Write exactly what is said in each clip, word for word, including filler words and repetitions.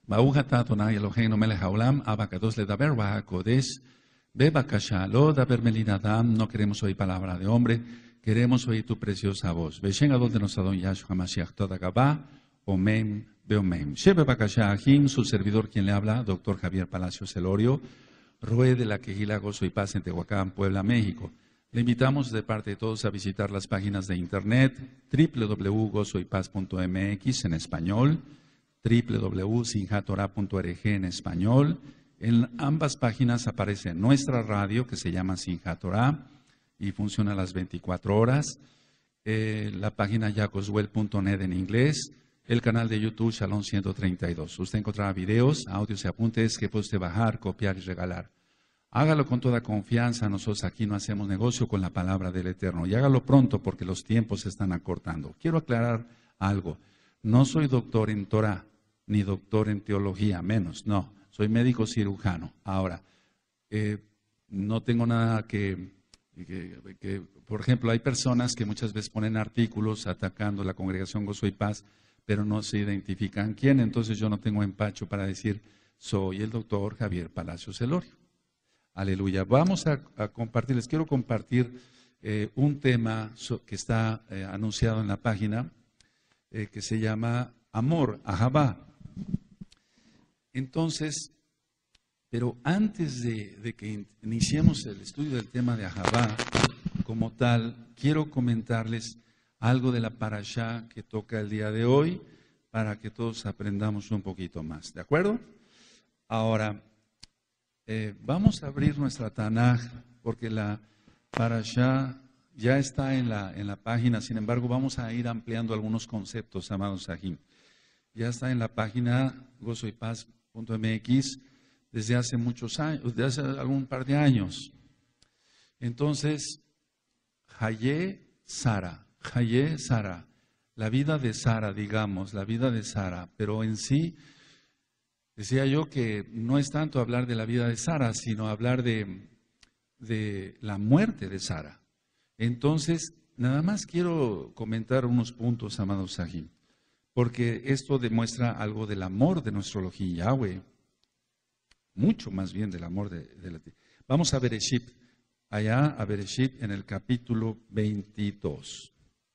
Baruch atah Adonai Eloheinu melech haolam, abacados le daber bahakodesh, bebakasha lo daber melinadam. No queremos oír palabra de hombre, queremos oír tu preciosa voz. Beshen adonde Adon Yahshua Mashiach Todagabá, Omen, Beomen. Shebe bakasha ahim, su servidor quien le habla, doctor Javier Palacios Celorio, Roe de la Quejila Gozo y Paz en Tehuacán, Puebla, México. Le invitamos de parte de todos a visitar las páginas de internet doble u doble u doble u punto gozo y paz punto m x en español, doble u doble u doble u punto simchat torah punto org en español. En ambas páginas aparece nuestra radio que se llama Simchat Torah y funciona a las veinticuatro horas. Eh, la página jacoswell punto net en inglés. El canal de YouTube Shalom ciento treinta y dos. Usted encontrará videos, audios y apuntes que puede usted bajar, copiar y regalar. Hágalo con toda confianza. Nosotros aquí no hacemos negocio con la palabra del Eterno. Y hágalo pronto porque los tiempos se están acortando. Quiero aclarar algo. No soy doctor en Torah, ni doctor en teología, menos. No, soy médico cirujano. Ahora, eh, no tengo nada que, que, que... Por ejemplo, hay personas que muchas veces ponen artículos atacando la congregación Gozo y Paz, pero no se identifican quién. Entonces yo no tengo empacho para decir, soy el doctor Javier Palacios Celorio. Aleluya. Vamos a, a compartir, les quiero compartir eh, un tema so, que está eh, anunciado en la página, eh, que se llama Amor, Ahabá. Entonces, pero antes de, de que iniciemos el estudio del tema de Ahabá, como tal, quiero comentarles algo de la parashá que toca el día de hoy, para que todos aprendamos un poquito más, ¿de acuerdo? Ahora, Eh, vamos a abrir nuestra Tanaj, porque la parashá ya está en la, en la página. Sin embargo, vamos a ir ampliando algunos conceptos, amados Sahim. Ya está en la página gozo y paz punto m x desde hace muchos años, desde hace algún par de años. Entonces, Hayé Sara, Hayé Sara, la vida de Sara, digamos, la vida de Sara, pero en sí, decía yo que no es tanto hablar de la vida de Sara, sino hablar de, de la muerte de Sara. Entonces, nada más quiero comentar unos puntos, amados Sahim, porque esto demuestra algo del amor de nuestro Elohim Yahweh, mucho más bien del amor de, de la tierra. Vamos a Bereshit, allá a Bereshit en el capítulo veintidós.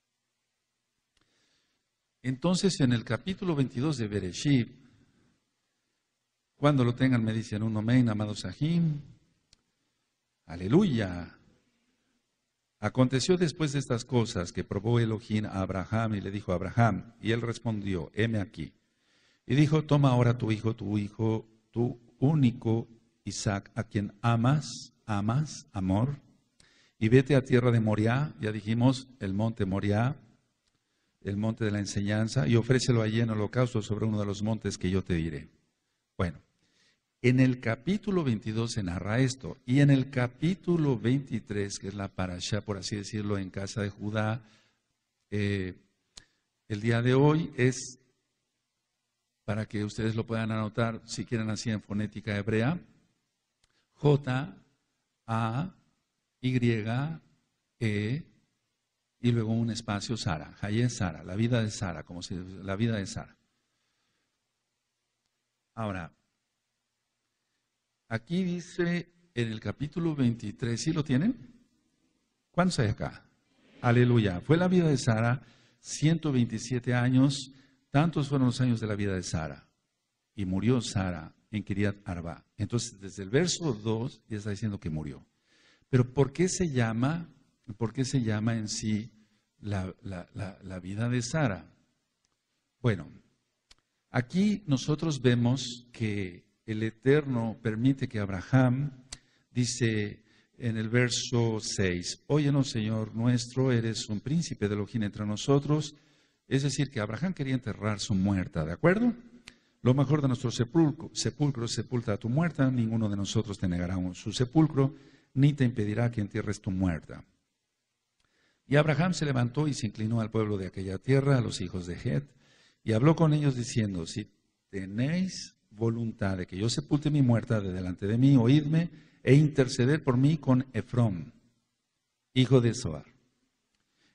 Entonces, en el capítulo veintidós de Bereshit, cuando lo tengan me dicen un amén, amados Sahim. Aleluya. Aconteció después de estas cosas que probó Elohim a Abraham y le dijo a Abraham, y él respondió, heme aquí. Y dijo, toma ahora tu hijo, tu hijo, tu único Isaac, a quien amas, amas, amor, y vete a tierra de Moriah, ya dijimos, el monte Moriah, el monte de la enseñanza, y ofrécelo allí en holocausto sobre uno de los montes que yo te diré. Bueno, en el capítulo veintidós se narra esto, y en el capítulo veintitrés, que es la parashá, por así decirlo, en casa de Judá, eh, el día de hoy es, para que ustedes lo puedan anotar, si quieren así en fonética hebrea, J, A, Y, E, y luego un espacio Sara, Hayé Sara, la vida de Sara, como si la vida de Sara. Ahora, aquí dice en el capítulo veintitrés, ¿sí lo tienen? ¿Cuántos hay acá? Aleluya. Fue la vida de Sara, ciento veintisiete años, tantos fueron los años de la vida de Sara. Y murió Sara en Kiriat Arba. Entonces, desde el verso dos ya está diciendo que murió. Pero ¿por qué se llama, por qué se llama en sí la, la, la, la vida de Sara? Bueno, aquí nosotros vemos que el Eterno permite que Abraham, dice en el verso seis, óyenos Señor nuestro, eres un príncipe de Elohim entre nosotros. Es decir, que Abraham quería enterrar su muerta, ¿de acuerdo? Lo mejor de nuestro sepulcro, sepulcro sepulta a tu muerta, ninguno de nosotros te negará su sepulcro, ni te impedirá que entierres tu muerta. Y Abraham se levantó y se inclinó al pueblo de aquella tierra, a los hijos de Het, y habló con ellos diciendo, si tenéis voluntad de que yo sepulte mi muerta de delante de mí, oídme e interceder por mí con Efrón, hijo de Zoar.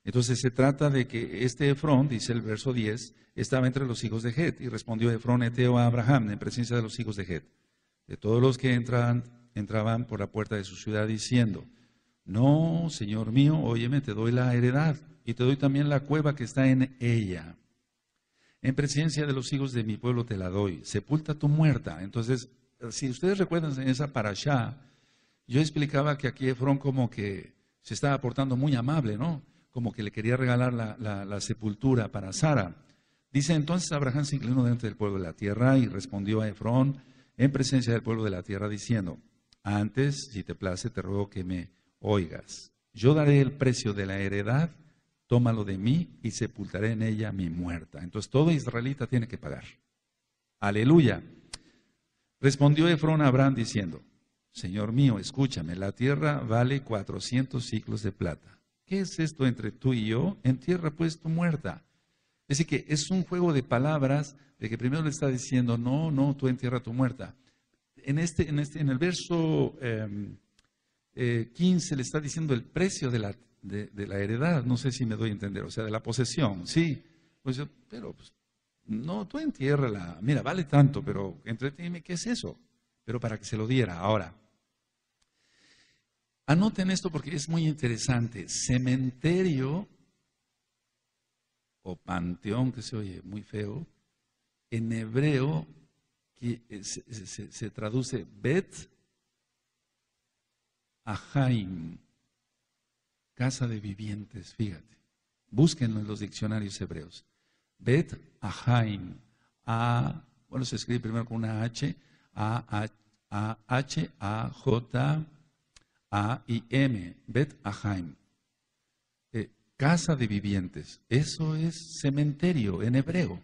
Entonces se trata de que este Efrón, dice el verso diez, estaba entre los hijos de Het. Y respondió Efrón eteo a Abraham en presencia de los hijos de Het, de todos los que entraban, entraban por la puerta de su ciudad, diciendo: no, Señor mío, óyeme, te doy la heredad y te doy también la cueva que está en ella. En presencia de los hijos de mi pueblo te la doy. Sepulta tu muerta. Entonces, si ustedes recuerdan en esa parashá, yo explicaba que aquí Efrón como que se estaba portando muy amable, ¿no? Como que le quería regalar la, la, la sepultura para Sara. Dice: entonces Abraham se inclinó delante del pueblo de la tierra y respondió a Efrón en presencia del pueblo de la tierra, diciendo: antes, si te place, te ruego que me oigas. Yo daré el precio de la heredad, tómalo de mí y sepultaré en ella mi muerta. Entonces todo israelita tiene que pagar. Aleluya. Respondió Efrón a Abraham diciendo: Señor mío, escúchame, la tierra vale cuatrocientos ciclos de plata. ¿Qué es esto entre tú y yo? Entierra pues tu muerta. Es decir, que es un juego de palabras de que primero le está diciendo: no, no, tú entierra tu muerta. En, este, en, este, en el verso eh, eh, quince le está diciendo el precio de la, de, de la heredad. No sé si me doy a entender, o sea, de la posesión. Sí, pues yo, pero pues, no, tú entiérrala. Mira, vale tanto, pero entreteme, ¿qué es eso? Pero para que se lo diera. Ahora, anoten esto porque es muy interesante. Cementerio o panteón, que se oye muy feo, en hebreo que se, se, se traduce Bet Ahaim, casa de vivientes, fíjate. Búsquenlo en los diccionarios hebreos. Bet Ahaim, A, bueno, se escribe primero con una H, A, A, H, A, J, A, I, M, Bet Ahaim. Eh, casa de vivientes, eso es cementerio en hebreo.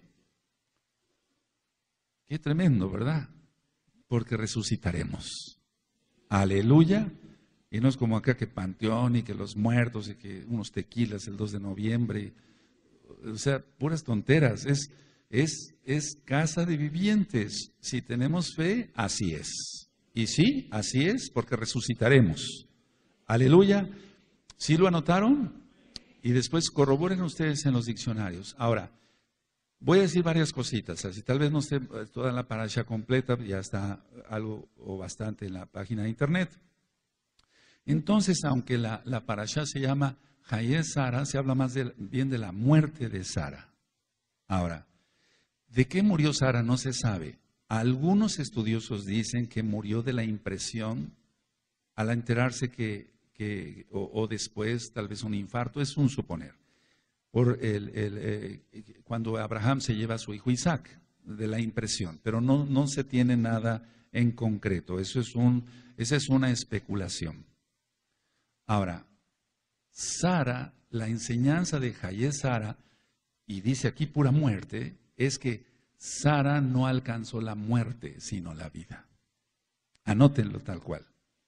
Qué tremendo, ¿verdad? Porque resucitaremos. Aleluya. Y no es como acá que panteón y que los muertos y que unos tequilas el dos de noviembre. O sea, puras tonteras. Es, es, es casa de vivientes. Si tenemos fe, así es. Y sí, así es, porque resucitaremos. Aleluya. ¿Sí lo anotaron? Y después corroboren ustedes en los diccionarios. Ahora, voy a decir varias cositas, así tal vez no esté toda la parasha completa, ya está algo o bastante en la página de internet. Entonces, aunque la, la parasha se llama Hayé Sara, se habla más de, bien de la muerte de Sara. Ahora, ¿de qué murió Sara? No se sabe. Algunos estudiosos dicen que murió de la impresión al enterarse que, que o, o después tal vez un infarto, es un suponer. Por el, el, eh, cuando Abraham se lleva a su hijo Isaac, de la impresión, pero no, no se tiene nada en concreto, eso es un, esa es una especulación. Ahora, Sara, la enseñanza de Hayé Sara, y dice aquí pura muerte, es que Sara no alcanzó la muerte, sino la vida. Anótenlo tal cual.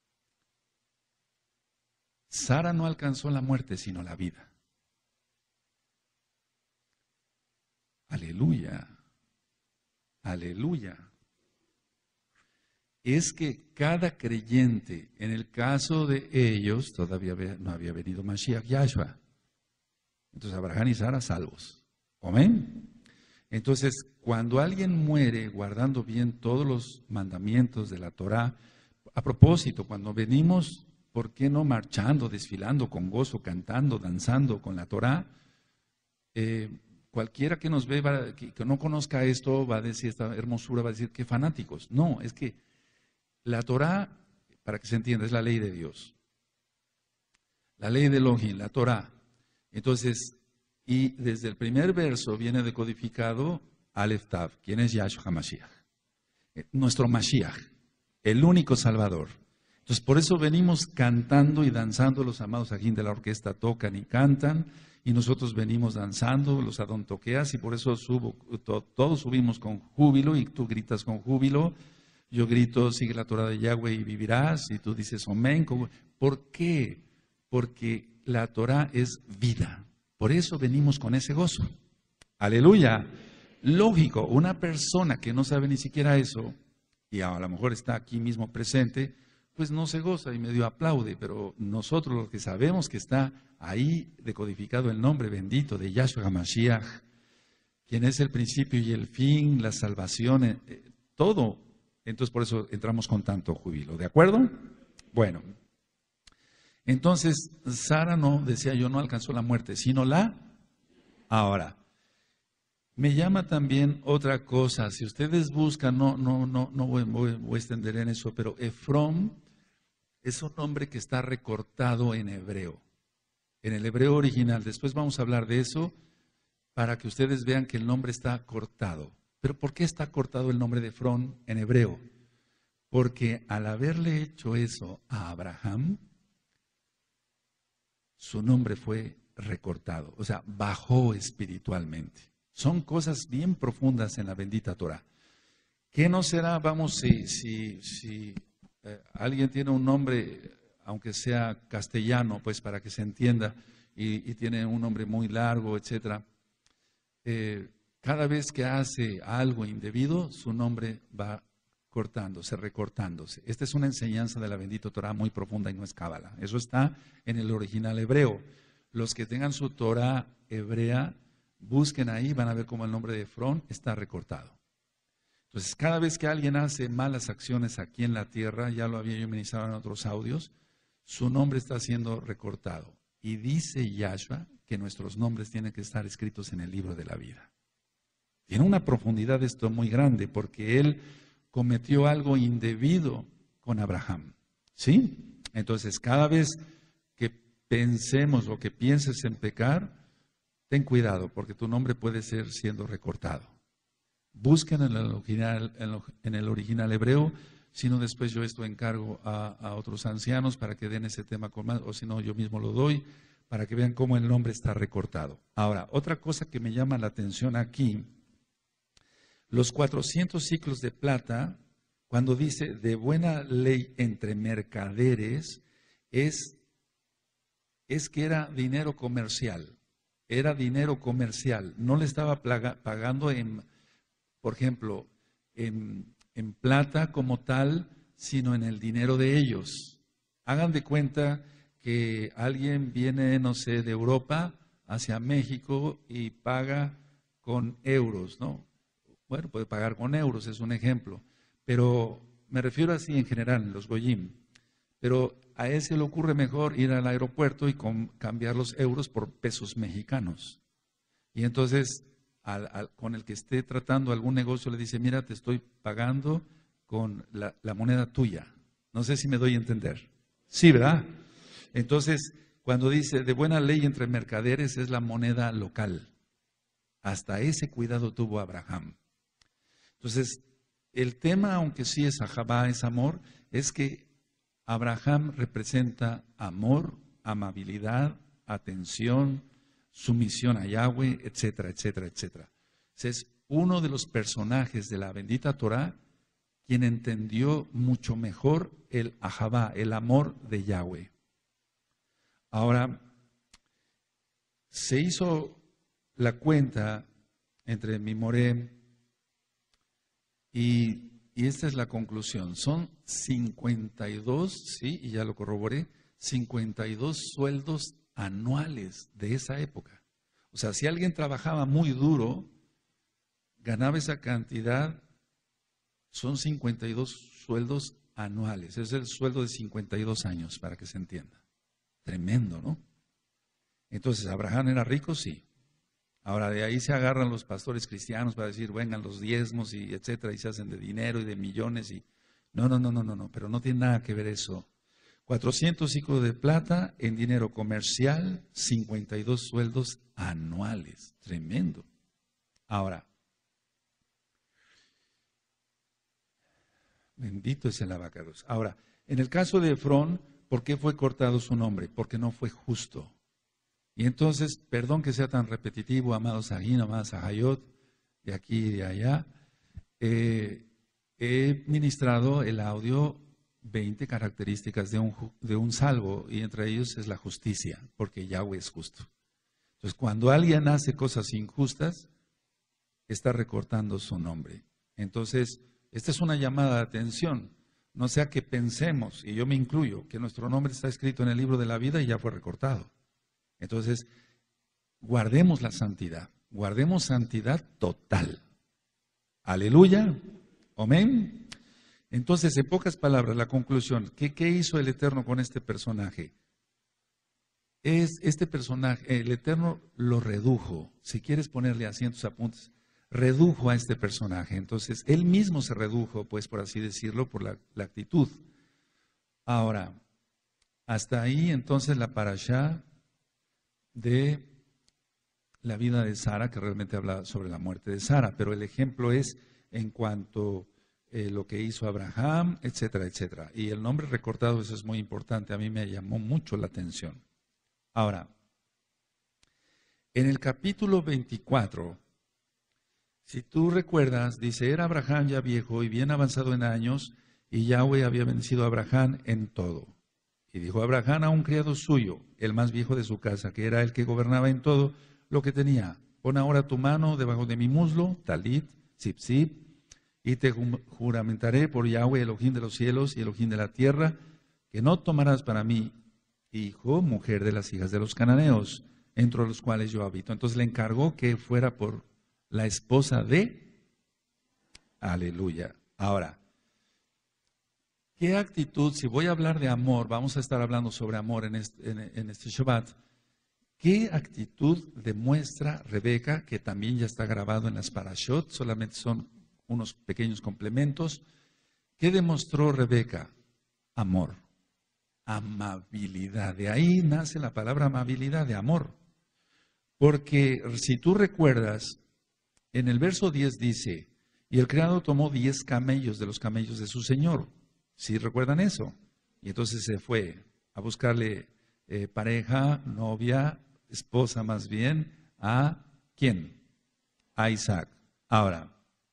Sara no alcanzó la muerte, sino la vida. Aleluya, aleluya. Es que cada creyente, en el caso de ellos, todavía no había venido Mashiach Yahshua. Entonces Abraham y Sara salvos. Amén. Entonces, cuando alguien muere guardando bien todos los mandamientos de la Torah, a propósito, cuando venimos, ¿por qué no marchando, desfilando con gozo, cantando, danzando con la Torah? Eh, Cualquiera que nos ve, va, que, que no conozca esto, va a decir esta hermosura, va a decir que fanáticos. No, es que la Torah, para que se entienda, es la ley de Dios. La ley de Elohim, la Torah. Entonces, y desde el primer verso viene decodificado Aleph Tav, ¿quién es Yahshua HaMashiach? Nuestro Mashiach, el único Salvador. Entonces, por eso venimos cantando y danzando, los amados ajín de la orquesta tocan y cantan, y nosotros venimos danzando, los adontoqueas, y por eso subo, to, todos subimos con júbilo, y tú gritas con júbilo. Yo grito, sigue la Torah de Yahweh y vivirás, y tú dices, amén. ¿Por qué? Porque la Torah es vida. Por eso venimos con ese gozo. Aleluya. Lógico, una persona que no sabe ni siquiera eso, y a lo mejor está aquí mismo presente, pues no se goza y medio aplaude, pero nosotros los que sabemos que está ahí decodificado el nombre bendito de Yahshua HaMashiach, quien es el principio y el fin, la salvación, eh, todo. Entonces por eso entramos con tanto júbilo, ¿de acuerdo? Bueno, entonces Sara no, decía yo, no alcanzó la muerte, sino la ahora. Me llama también otra cosa, si ustedes buscan, no, no, no, no voy, voy, voy a extender en eso, pero Efrón es un nombre que está recortado en hebreo, en el hebreo original. Después vamos a hablar de eso para que ustedes vean que el nombre está cortado. ¿Pero por qué está cortado el nombre de Efrón en hebreo? Porque al haberle hecho eso a Abraham, su nombre fue recortado, o sea, bajó espiritualmente. Son cosas bien profundas en la bendita Torah. ¿Qué no será, vamos, si, si, si eh, alguien tiene un nombre, aunque sea castellano, pues para que se entienda, y, y tiene un nombre muy largo, etcétera, eh, cada vez que hace algo indebido, su nombre va cortándose, recortándose. Esta es una enseñanza de la bendita Torah muy profunda y no es cábala. Eso está en el original hebreo. Los que tengan su Torah hebrea, busquen ahí, van a ver cómo el nombre de Efrón está recortado. Entonces, cada vez que alguien hace malas acciones aquí en la tierra, ya lo había yo ministrado en otros audios, su nombre está siendo recortado. Y dice Yahshua que nuestros nombres tienen que estar escritos en el libro de la vida. Tiene una profundidad esto muy grande, porque él cometió algo indebido con Abraham. ¿Sí? Entonces, cada vez que pensemos o que pienses en pecar, ten cuidado, porque tu nombre puede ser siendo recortado. Busquen en el original, en el original hebreo, si no después yo esto encargo a, a otros ancianos para que den ese tema con más, o si no yo mismo lo doy, para que vean cómo el nombre está recortado. Ahora, otra cosa que me llama la atención aquí, los cuatrocientos ciclos de plata, cuando dice de buena ley entre mercaderes, es, es que era dinero comercial. Era dinero comercial, no le estaba plaga, pagando en, por ejemplo, en, en plata como tal, sino en el dinero de ellos. Hagan de cuenta que alguien viene, no sé, de Europa hacia México y paga con euros, ¿no? Bueno, puede pagar con euros, es un ejemplo, pero me refiero así en general, los goyim. Pero a ese le ocurre mejor ir al aeropuerto y con, cambiar los euros por pesos mexicanos. Y entonces, al, al, con el que esté tratando algún negocio, le dice, mira, te estoy pagando con la, la moneda tuya. No sé si me doy a entender. Sí, ¿verdad? Entonces, cuando dice, de buena ley entre mercaderes, es la moneda local. Hasta ese cuidado tuvo Abraham. Entonces, el tema, aunque sí es ahabá, es amor, es que Abraham representa amor, amabilidad, atención, sumisión a Yahweh, etcétera, etcétera, etcétera. Es uno de los personajes de la bendita Torah quien entendió mucho mejor el ahabá, el amor de Yahweh. Ahora, se hizo la cuenta entre Mimoré y... Y esta es la conclusión, son cincuenta y dos, sí, y ya lo corroboré, cincuenta y dos sueldos anuales de esa época. O sea, si alguien trabajaba muy duro, ganaba esa cantidad, son cincuenta y dos sueldos anuales. Es el sueldo de cincuenta y dos años, para que se entienda. Tremendo, ¿no? Entonces, ¿Abraham era rico? Sí. Ahora, de ahí se agarran los pastores cristianos para decir, vengan los diezmos y etcétera, y se hacen de dinero y de millones. y No, no, no, no, no, no, pero no tiene nada que ver eso. cuatrocientos ciclos de plata en dinero comercial, cincuenta y dos sueldos anuales. Tremendo. Ahora, bendito es el abacados. Ahora, en el caso de Efrón, ¿por qué fue cortado su nombre? Porque no fue justo. Y entonces, perdón que sea tan repetitivo, amados Sajín, amados Sahayot, de aquí y de allá, eh, he ministrado el audio veinte características de un, de un salvo, y entre ellos es la justicia, porque Yahweh es justo. Entonces, cuando alguien hace cosas injustas, está recortando su nombre. Entonces, esta es una llamada de atención. No sea que pensemos, y yo me incluyo, que nuestro nombre está escrito en el libro de la vida y ya fue recortado. Entonces, guardemos la santidad, guardemos santidad total. Aleluya, amén. Entonces, en pocas palabras, la conclusión, ¿qué, qué hizo el Eterno con este personaje? Es este personaje, el Eterno lo redujo, si quieres ponerle así en tus apuntes, redujo a este personaje. Entonces, él mismo se redujo, pues por así decirlo, por la, la actitud. Ahora, hasta ahí entonces la parashá de la vida de Sara, que realmente habla sobre la muerte de Sara, pero el ejemplo es en cuanto eh, lo que hizo Abraham, etcétera, etcétera. Y el nombre recortado, eso es muy importante, a mí me llamó mucho la atención. Ahora, en el capítulo veinticuatro, si tú recuerdas, dice, era Abraham ya viejo y bien avanzado en años, y Yahweh había bendecido a Abraham en todo. Y dijo Abraham a un criado suyo, el más viejo de su casa, que era el que gobernaba en todo lo que tenía. Pon ahora tu mano debajo de mi muslo, talit, zip, zip, y te juramentaré por Yahweh, Elohim de los cielos y Elohim de la tierra, que no tomarás para mí hijo, mujer de las hijas de los cananeos, entre los cuales yo habito. Entonces le encargó que fuera por la esposa de, aleluya. Ahora, ¿qué actitud? Si voy a hablar de amor, vamos a estar hablando sobre amor en este, en, en este Shabbat. ¿Qué actitud demuestra Rebeca, que también ya está grabado en las parashot, solamente son unos pequeños complementos? ¿Qué demostró Rebeca? Amor, amabilidad. De ahí nace la palabra amabilidad, de amor. Porque si tú recuerdas, en el verso diez dice, y el criado tomó diez camellos de los camellos de su señor. ¿Sí recuerdan eso? Y entonces se fue a buscarle eh, pareja, novia, esposa más bien, a ¿quién? A Isaac. Ahora,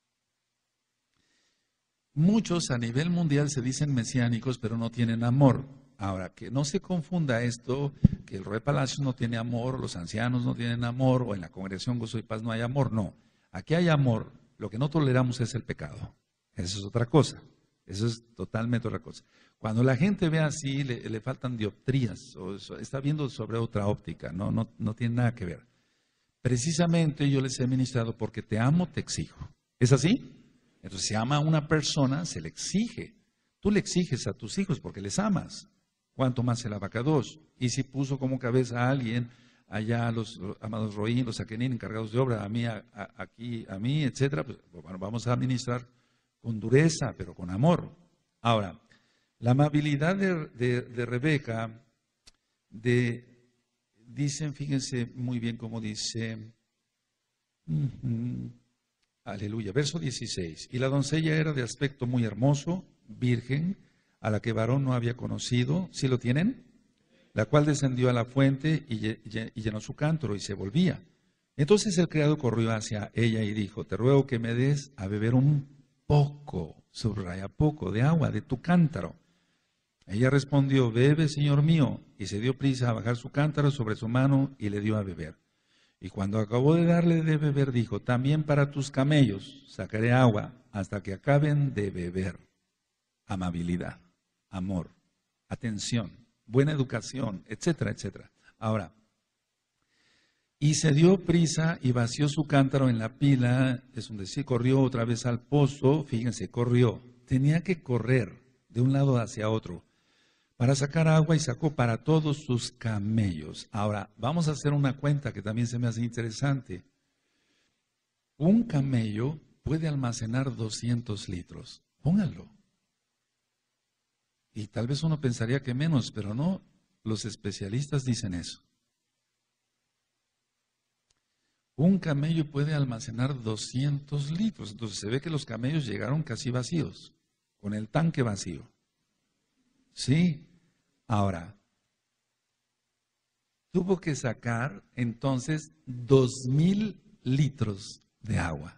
muchos a nivel mundial se dicen mesiánicos, pero no tienen amor. Ahora, que no se confunda esto, que el rey Palacio no tiene amor, los ancianos no tienen amor, o en la congregación Gozo y Paz no hay amor. No, aquí hay amor. Lo que no toleramos es el pecado. Eso es otra cosa. Eso es totalmente otra cosa. Cuando la gente ve así, le, le faltan dioptrías, o está viendo sobre otra óptica, no, no, no tiene nada que ver. Precisamente yo les he ministrado porque te amo, te exijo. ¿Es así? Entonces, si ama a una persona, se le exige. Tú le exiges a tus hijos porque les amas. ¿Cuánto más el abacados? Y si puso como cabeza a alguien, allá a los amados Roín, los Aquenín, encargados de obra, a mí, a, a, aquí, a mí, etcétera, pues bueno, vamos a administrar con dureza, pero con amor. Ahora, la amabilidad de, de, de Rebeca, de, dicen, fíjense muy bien cómo dice, uh-huh, aleluya, verso dieciséis, y la doncella era de aspecto muy hermoso, virgen, a la que varón no había conocido, ¿sí lo tienen? La cual descendió a la fuente y, y llenó su cántaro y se volvía. Entonces el criado corrió hacia ella y dijo, te ruego que me des a beber un poco, subraya poco, de agua de tu cántaro. Ella respondió, bebe, señor mío, y se dio prisa a bajar su cántaro sobre su mano y le dio a beber. Y cuando acabó de darle de beber, dijo, también para tus camellos sacaré agua hasta que acaben de beber. Amabilidad, amor, atención, buena educación, etcétera, etcétera. Ahora, y se dio prisa y vació su cántaro en la pila, es donde sí corrió otra vez al pozo, fíjense, corrió, tenía que correr de un lado hacia otro para sacar agua y sacó para todos sus camellos. Ahora, vamos a hacer una cuenta que también se me hace interesante. Un camello puede almacenar doscientos litros, pónganlo. Y tal vez uno pensaría que menos, pero no, los especialistas dicen eso. Un camello puede almacenar doscientos litros. Entonces se ve que los camellos llegaron casi vacíos, con el tanque vacío. Sí, ahora, tuvo que sacar entonces dos mil litros de agua.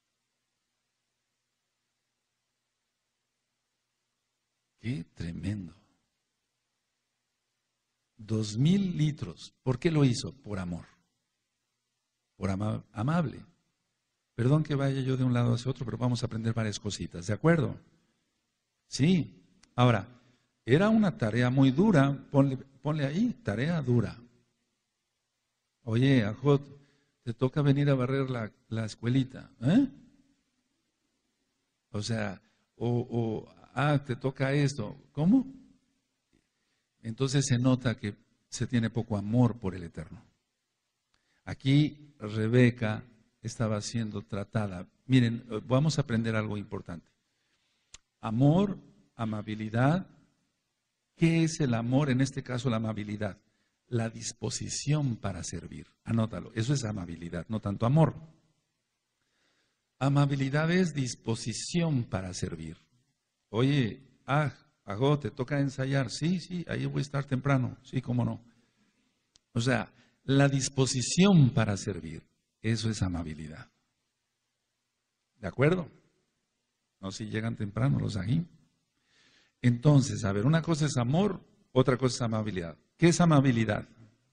¡Qué tremendo! Dos mil litros. ¿Por qué lo hizo? Por amor. Por ama- amable. Perdón que vaya yo de un lado hacia otro, pero vamos a aprender varias cositas, ¿de acuerdo? Sí. Ahora, era una tarea muy dura, ponle, ponle ahí, tarea dura. Oye, Ajot, te toca venir a barrer la, la escuelita, ¿eh? O sea, o, o, ah, te toca esto, ¿cómo? Entonces se nota que se tiene poco amor por el Eterno. Aquí Rebeca estaba siendo tratada. Miren, vamos a aprender algo importante. Amor, amabilidad. ¿Qué es el amor? En este caso, la amabilidad. La disposición para servir. Anótalo. Eso es amabilidad, no tanto amor. Amabilidad es disposición para servir. Oye, ah, Ago, te toca ensayar. Sí, sí, ahí voy a estar temprano. Sí, cómo no. O sea, la disposición para servir. Eso es amabilidad. ¿De acuerdo? No si llegan temprano los ají. Entonces, a ver, una cosa es amor, otra cosa es amabilidad. ¿Qué es amabilidad?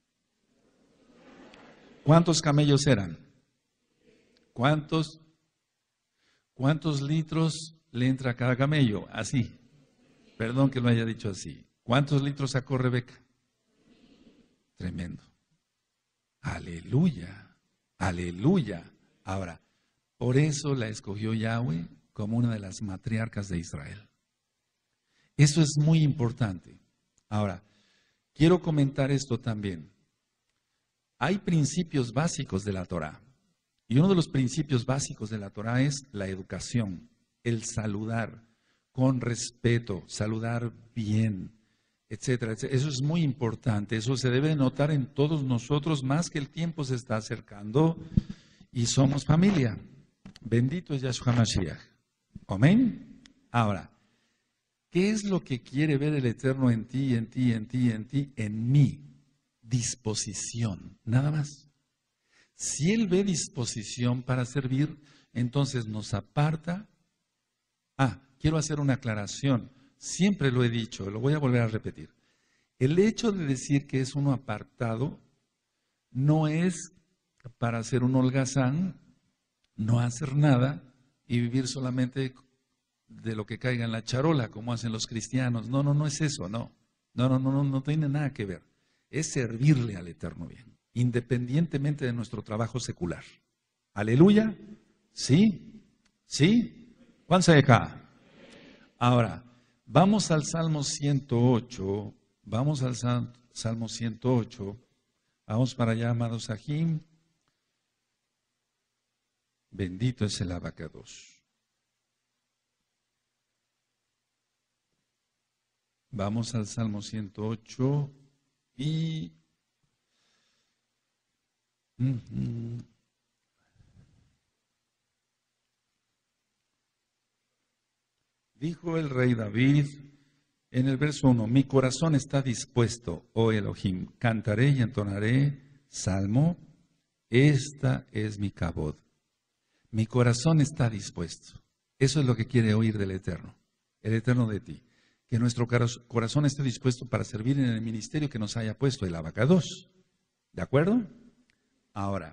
¿Cuántos camellos eran? ¿Cuántos? ¿Cuántos litros le entra a cada camello? Así. Perdón que lo haya dicho así. ¿Cuántos litros sacó Rebeca? Tremendo. Aleluya. Aleluya. Ahora, por eso la escogió Yahweh como una de las matriarcas de Israel. Eso es muy importante. Ahora, quiero comentar esto también. Hay principios básicos de la Torá. Y uno de los principios básicos de la Torá es la educación, el saludar con respeto, saludar bien, etcétera, etcétera. Eso es muy importante. Eso se debe notar en todos nosotros, más que el tiempo se está acercando y somos familia. Bendito es Yahshua Mashiach. Amén. Ahora, ¿qué es lo que quiere ver el Eterno en ti, en ti, en ti, en ti, en mí? Disposición, nada más. Si Él ve disposición para servir, entonces nos aparta. Ah, quiero hacer una aclaración. Siempre lo he dicho, lo voy a volver a repetir. El hecho de decir que es uno apartado no es para ser un holgazán, no hacer nada y vivir solamente de lo que caiga en la charola, como hacen los cristianos. No, no, no es eso, no. No, no, no, no, no tiene nada que ver. Es servirle al Eterno bien, independientemente de nuestro trabajo secular. Aleluya. ¿Sí? ¿Sí? ¿Cuántos hay acá? Ahora, vamos al Salmo ciento ocho. Vamos al Salmo ciento ocho. Vamos para allá, amados Sahim. Bendito es el abacados. Vamos al Salmo ciento ocho y... Uh-huh. Dijo el rey David en el verso uno, mi corazón está dispuesto, oh Elohim, cantaré y entonaré salmo, esta es mi kabod. Mi corazón está dispuesto. Eso es lo que quiere oír del Eterno, el Eterno de ti. Que nuestro corazón esté dispuesto para servir en el ministerio que nos haya puesto el abacados. ¿De acuerdo? Ahora,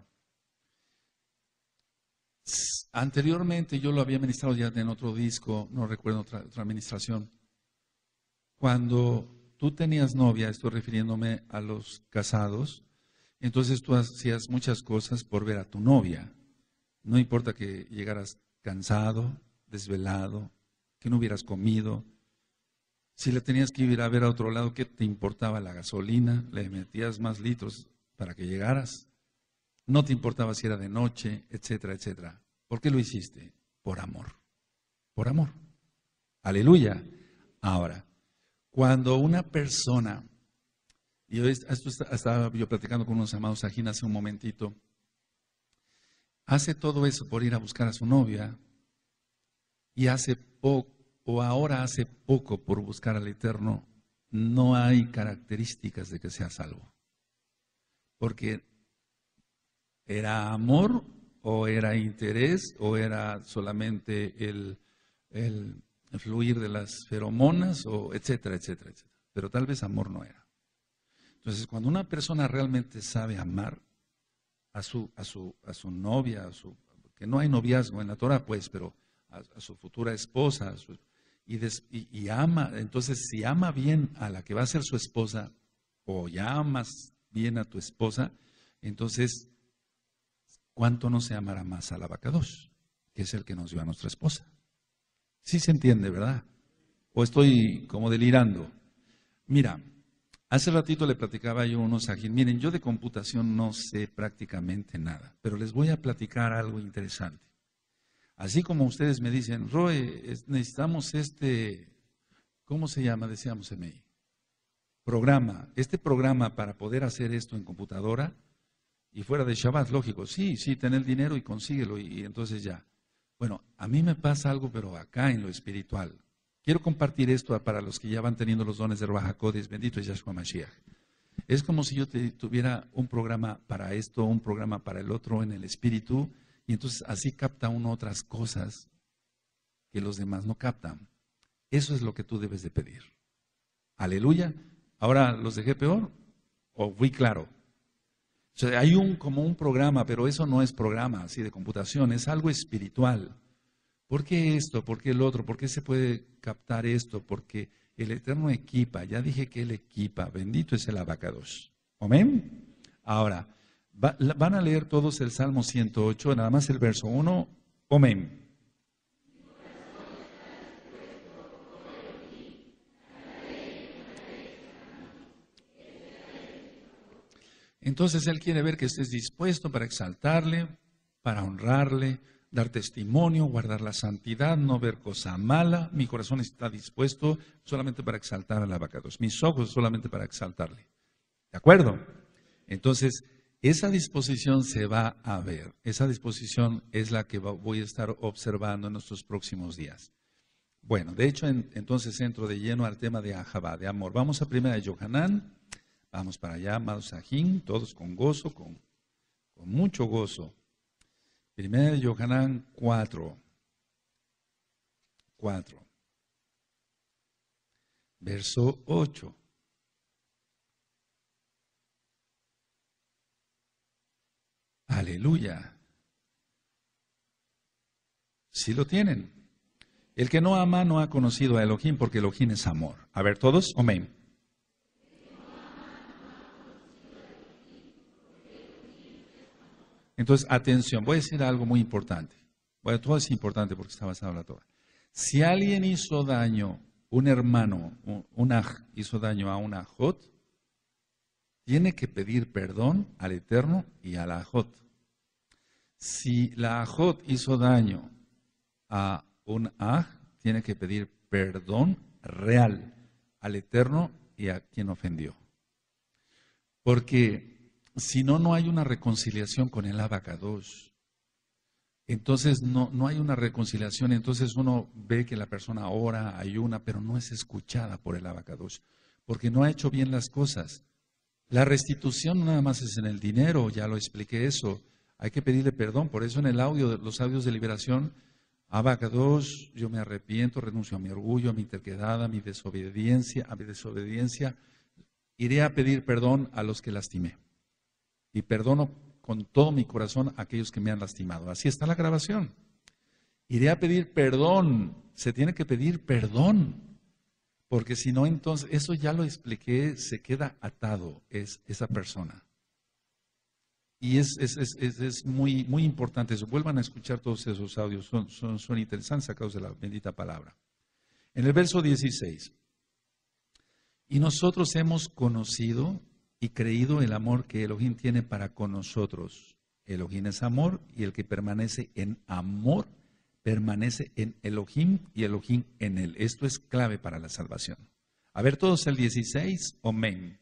anteriormente yo lo había ministrado ya en otro disco, no recuerdo otra, otra administración. Cuando tú tenías novia, estoy refiriéndome a los casados, entonces tú hacías muchas cosas por ver a tu novia. No importa que llegaras cansado, desvelado, que no hubieras comido. Si la tenías que ir a ver a otro lado, ¿qué te importaba la gasolina? Le metías más litros para que llegaras. No te importaba si era de noche, etcétera, etcétera. ¿Por qué lo hiciste? Por amor. Por amor. Aleluya. Ahora, cuando una persona, y yo esto estaba yo platicando con unos amados Sajín hace un momentito, hace todo eso por ir a buscar a su novia y hace poco, o ahora hace poco por buscar al Eterno, no hay características de que sea salvo. Porque era amor, o era interés, o era solamente el, el fluir de las feromonas, o etcétera, etcétera, etcétera. Pero tal vez amor no era. Entonces, cuando una persona realmente sabe amar a su, a su, a su novia, a su, que no hay noviazgo en la Torah, pues, pero a, a su futura esposa, a su, y, des, y, y ama, entonces si ama bien a la que va a ser su esposa, o ya amas bien a tu esposa, entonces, ¿cuánto no se amará más al abacados, que es el que nos dio a nuestra esposa? Sí se entiende, ¿verdad? ¿O estoy como delirando? Mira, hace ratito le platicaba yo a unos ajín. Miren, yo de computación no sé prácticamente nada, pero les voy a platicar algo interesante. Así como ustedes me dicen, Roe, necesitamos este, ¿cómo se llama? Decíamos M I. Programa. Este programa para poder hacer esto en computadora y fuera de Shabbat, lógico. Sí, sí, ten el dinero y consíguelo y, y entonces ya. Bueno, a mí me pasa algo, pero acá en lo espiritual. Quiero compartir esto para los que ya van teniendo los dones de Ruach HaKodesh, bendito es Yahshua Mashiach. Es como si yo te, tuviera un programa para esto, un programa para el otro en el espíritu, y entonces así capta uno otras cosas que los demás no captan. Eso es lo que tú debes de pedir. Aleluya. Ahora, ¿los dejé peor? ¿O fui claro? O sea, hay un, como un programa, pero eso no es programa así de computación, es algo espiritual. ¿Por qué esto? ¿Por qué el otro? ¿Por qué se puede captar esto? Porque el Eterno equipa. Ya dije que Él equipa. Bendito es el abacados. ¿Amén? Ahora, va, van a leer todos el Salmo ciento ocho, nada más el verso uno. Amén. Entonces Él quiere ver que estés dispuesto para exaltarle, para honrarle, dar testimonio, guardar la santidad, no ver cosa mala. Mi corazón está dispuesto solamente para exaltar al abacados. Mis ojos solamente para exaltarle. ¿De acuerdo? Entonces, esa disposición se va a ver. Esa disposición es la que voy a estar observando en estos próximos días. Bueno, de hecho, en, entonces entro de lleno al tema de Ahabá, de amor. Vamos a primera de Yohanan. Vamos para allá, amados Sajín, todos con gozo, con, con mucho gozo. Primera de Yohanan cuatro. cuatro. Verso ocho. Aleluya. Sí lo tienen. El que no ama no ha conocido a Elohim porque Elohim es amor. A ver todos, amén. Entonces, atención, voy a decir algo muy importante. Bueno, todo es importante porque está basado en la Torah. Si alguien hizo daño, un hermano, un aj, hizo daño a un ajot, tiene que pedir perdón al Eterno y al ajot. Si la ajot hizo daño a un aj, tiene que pedir perdón real al Eterno y a quien ofendió. Porque si no, no hay una reconciliación con el abacados. Entonces no, no hay una reconciliación, entonces uno ve que la persona ora, ayuna, pero no es escuchada por el abacados, porque no ha hecho bien las cosas. La restitución no nada más es en el dinero, ya lo expliqué eso, hay que pedirle perdón, por eso en el audio, los audios de liberación, abacados, yo me arrepiento, renuncio a mi orgullo, a mi terquedad, a mi desobediencia, a mi desobediencia, iré a pedir perdón a los que lastimé. Y perdono con todo mi corazón a aquellos que me han lastimado. Así está la grabación. Iré a pedir perdón. Se tiene que pedir perdón. Porque si no, entonces, eso ya lo expliqué, se queda atado es, esa persona. Y es, es, es, es, es muy, muy importante eso. Vuelvan a escuchar todos esos audios. Son, son, son interesantes sacados de la bendita palabra. En el verso dieciséis. Y nosotros hemos conocido y creído el amor que Elohim tiene para con nosotros. Elohim es amor y el que permanece en amor permanece en Elohim y Elohim en él. Esto es clave para la salvación. A ver todos el dieciséis, amén.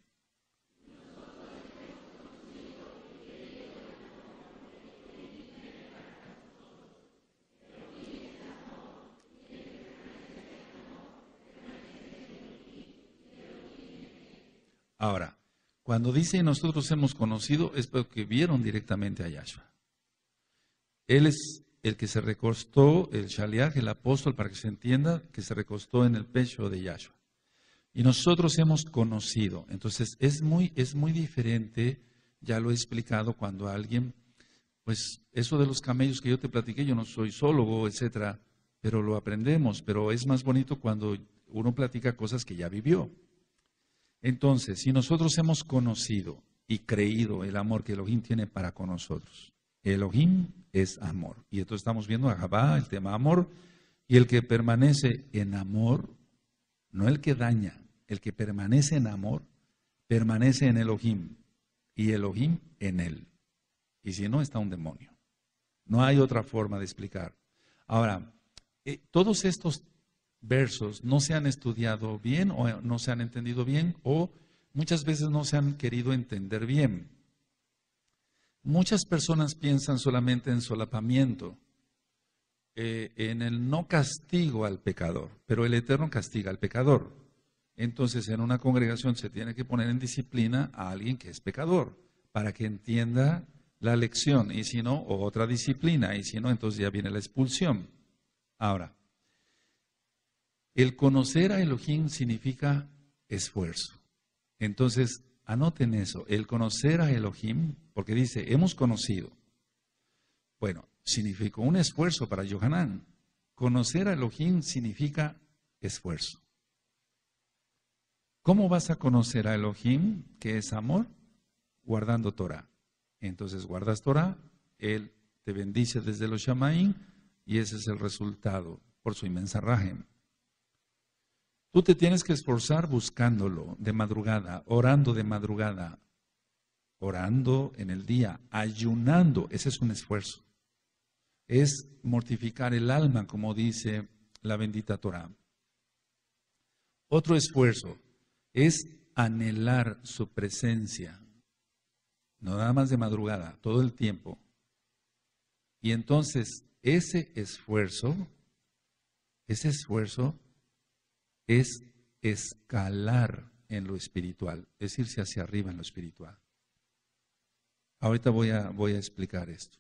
Ahora, cuando dice nosotros hemos conocido, es porque vieron directamente a Yahshua. Él es el que se recostó, el Shaliach, el apóstol, para que se entienda, que se recostó en el pecho de Yahshua. Y nosotros hemos conocido. Entonces, es muy, es muy diferente, ya lo he explicado, cuando alguien, pues, eso de los camellos que yo te platiqué, yo no soy zoólogo, etcétera, pero lo aprendemos, pero es más bonito cuando uno platica cosas que ya vivió. Entonces, si nosotros hemos conocido y creído el amor que Elohim tiene para con nosotros, Elohim es amor. Y entonces estamos viendo a Jabá, el tema amor, y el que permanece en amor, no el que daña, el que permanece en amor, permanece en Elohim, y Elohim en él. Y si no, está un demonio. No hay otra forma de explicar. Ahora, eh, todos estos versos no se han estudiado bien o no se han entendido bien o muchas veces no se han querido entender bien. Muchas personas piensan solamente en solapamiento, eh, en el no castigo al pecador, pero el Eterno castiga al pecador. Entonces en una congregación se tiene que poner en disciplina a alguien que es pecador para que entienda la lección, y si no, otra disciplina, y si no, entonces ya viene la expulsión. Ahora, el conocer a Elohim significa esfuerzo. Entonces, anoten eso, el conocer a Elohim, porque dice, hemos conocido. Bueno, significó un esfuerzo para Yohanan. Conocer a Elohim significa esfuerzo. ¿Cómo vas a conocer a Elohim, que es amor? Guardando Torah. Entonces guardas Torah, Él te bendice desde los Shamaim y ese es el resultado por su inmensa rajem. Tú te tienes que esforzar buscándolo de madrugada, orando de madrugada, orando en el día, ayunando, ese es un esfuerzo. Es mortificar el alma, como dice la bendita Torah. Otro esfuerzo es anhelar su presencia. No nada más de madrugada, todo el tiempo. Y entonces ese esfuerzo, ese esfuerzo es escalar en lo espiritual, es irse hacia arriba en lo espiritual. Ahorita voy a, voy a explicar esto.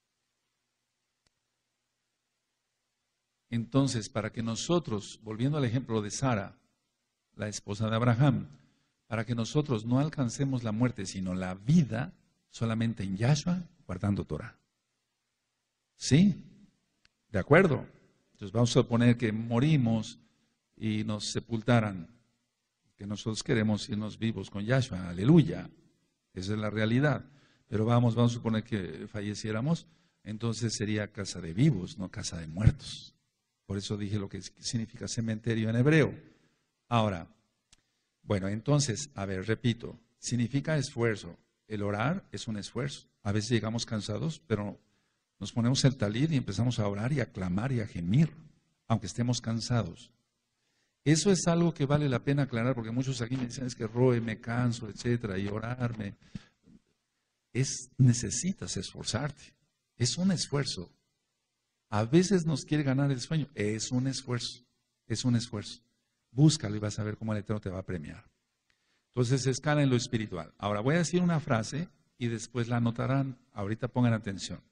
Entonces, para que nosotros, volviendo al ejemplo de Sara, la esposa de Abraham, para que nosotros no alcancemos la muerte, sino la vida, solamente en Yahshua, guardando Torah. ¿Sí? ¿De acuerdo? Entonces vamos a suponer que morimos y nos sepultaran, que nosotros queremos irnos vivos con Yahshua, aleluya, esa es la realidad. Pero vamos, vamos a suponer que falleciéramos, entonces sería casa de vivos, no casa de muertos. Por eso dije lo que significa cementerio en hebreo. Ahora, bueno, entonces, a ver, repito, significa esfuerzo. El orar es un esfuerzo. A veces llegamos cansados, pero nos ponemos el talit y empezamos a orar y a clamar y a gemir, aunque estemos cansados. Eso es algo que vale la pena aclarar, porque muchos aquí me dicen, es que Roe, me canso, etcétera, y orarme. Es, necesitas esforzarte. Es un esfuerzo. A veces nos quiere ganar el sueño. Es un esfuerzo. Es un esfuerzo. Búscalo y vas a ver cómo el Eterno te va a premiar. Entonces, escala en lo espiritual. Ahora voy a decir una frase y después la anotarán. Ahorita pongan atención.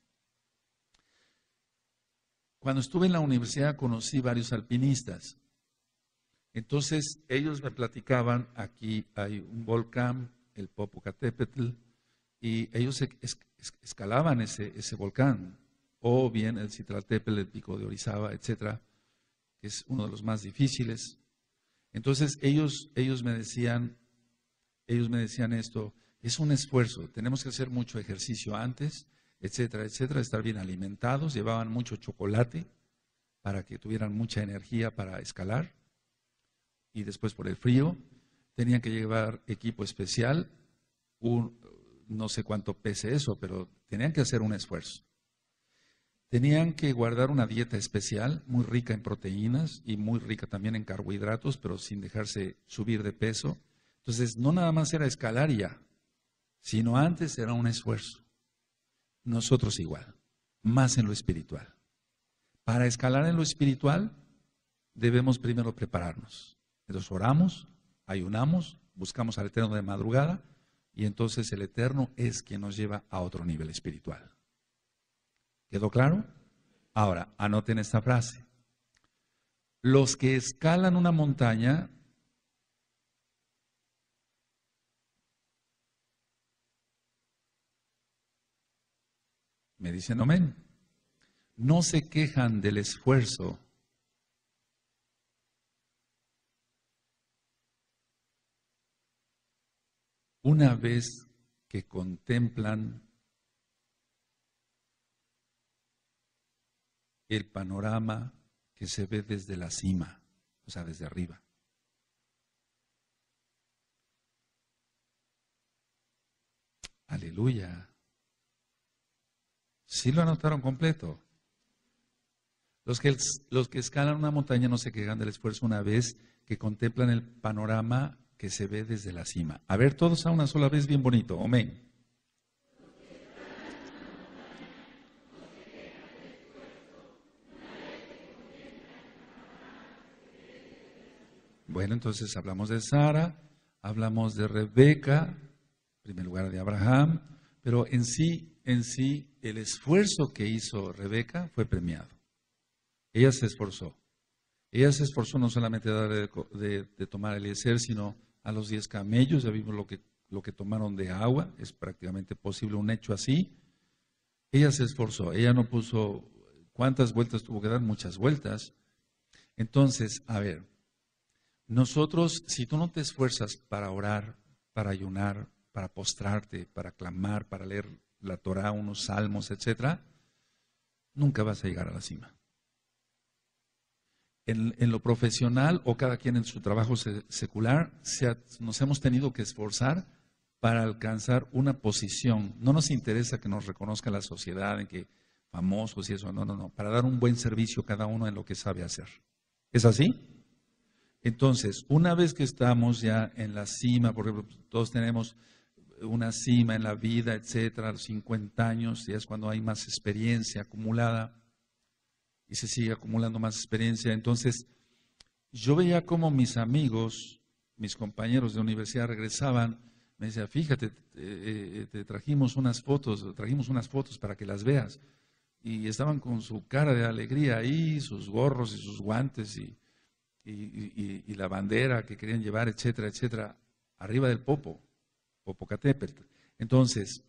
Cuando estuve en la universidad conocí varios alpinistas. Entonces, ellos me platicaban, aquí hay un volcán, el Popocatépetl, y ellos es, es, escalaban ese, ese volcán, o bien el Citlaltépetl, el Pico de Orizaba, etcétera, que es uno de los más difíciles. Entonces, ellos, ellos me decían, ellos me decían esto, es un esfuerzo, tenemos que hacer mucho ejercicio antes, etcétera, etcétera, estar bien alimentados, llevaban mucho chocolate para que tuvieran mucha energía para escalar. Y después por el frío, tenían que llevar equipo especial, un, no sé cuánto pese eso, pero tenían que hacer un esfuerzo. Tenían que guardar una dieta especial, muy rica en proteínas y muy rica también en carbohidratos, pero sin dejarse subir de peso. Entonces, no nada más era escalar ya, sino antes era un esfuerzo. Nosotros igual, más en lo espiritual. Para escalar en lo espiritual, debemos primero prepararnos. Entonces oramos, ayunamos, buscamos al Eterno de madrugada y entonces el Eterno es quien nos lleva a otro nivel espiritual. ¿Quedó claro? Ahora, anoten esta frase. Los que escalan una montaña me dicen amén. No se quejan del esfuerzo Una vez que contemplan el panorama que se ve desde la cima, o sea, desde arriba. Aleluya. ¿Sí lo anotaron completo? Los que, los que escalan una montaña no se quejan del esfuerzo una vez que contemplan el panorama que se ve desde la cima. A ver, todos a una sola vez, bien bonito. Amén. Bueno, entonces hablamos de Sara, hablamos de Rebeca, en primer lugar de Abraham, pero en sí, en sí, el esfuerzo que hizo Rebeca fue premiado. Ella se esforzó. Ella se esforzó no solamente de, dar de, de, de tomar el Eliezer, sino a los diez camellos. Ya vimos lo que, lo que tomaron de agua. Es prácticamente posible un hecho así. Ella se esforzó. Ella no puso cuántas vueltas tuvo que dar, muchas vueltas. Entonces, a ver, nosotros, si tú no te esfuerzas para orar, para ayunar, para postrarte, para clamar, para leer la Torah, unos salmos, etcétera, nunca vas a llegar a la cima. En, en lo profesional o cada quien en su trabajo se, secular, se, nos hemos tenido que esforzar para alcanzar una posición. No nos interesa que nos reconozca la sociedad, en que famosos y eso, no, no, no, para dar un buen servicio cada uno en lo que sabe hacer. ¿Es así? Entonces, una vez que estamos ya en la cima, por ejemplo, todos tenemos una cima en la vida, etcétera, a los cincuenta años, ya es cuando hay más experiencia acumulada y se sigue acumulando más experiencia. Entonces, yo veía como mis amigos, mis compañeros de universidad regresaban, me decían, fíjate, te, te trajimos unas fotos, trajimos unas fotos para que las veas. Y estaban con su cara de alegría ahí, sus gorros y sus guantes y Y, y, y la bandera que querían llevar, etcétera, etcétera, arriba del Popo, Popocatépetl. Entonces,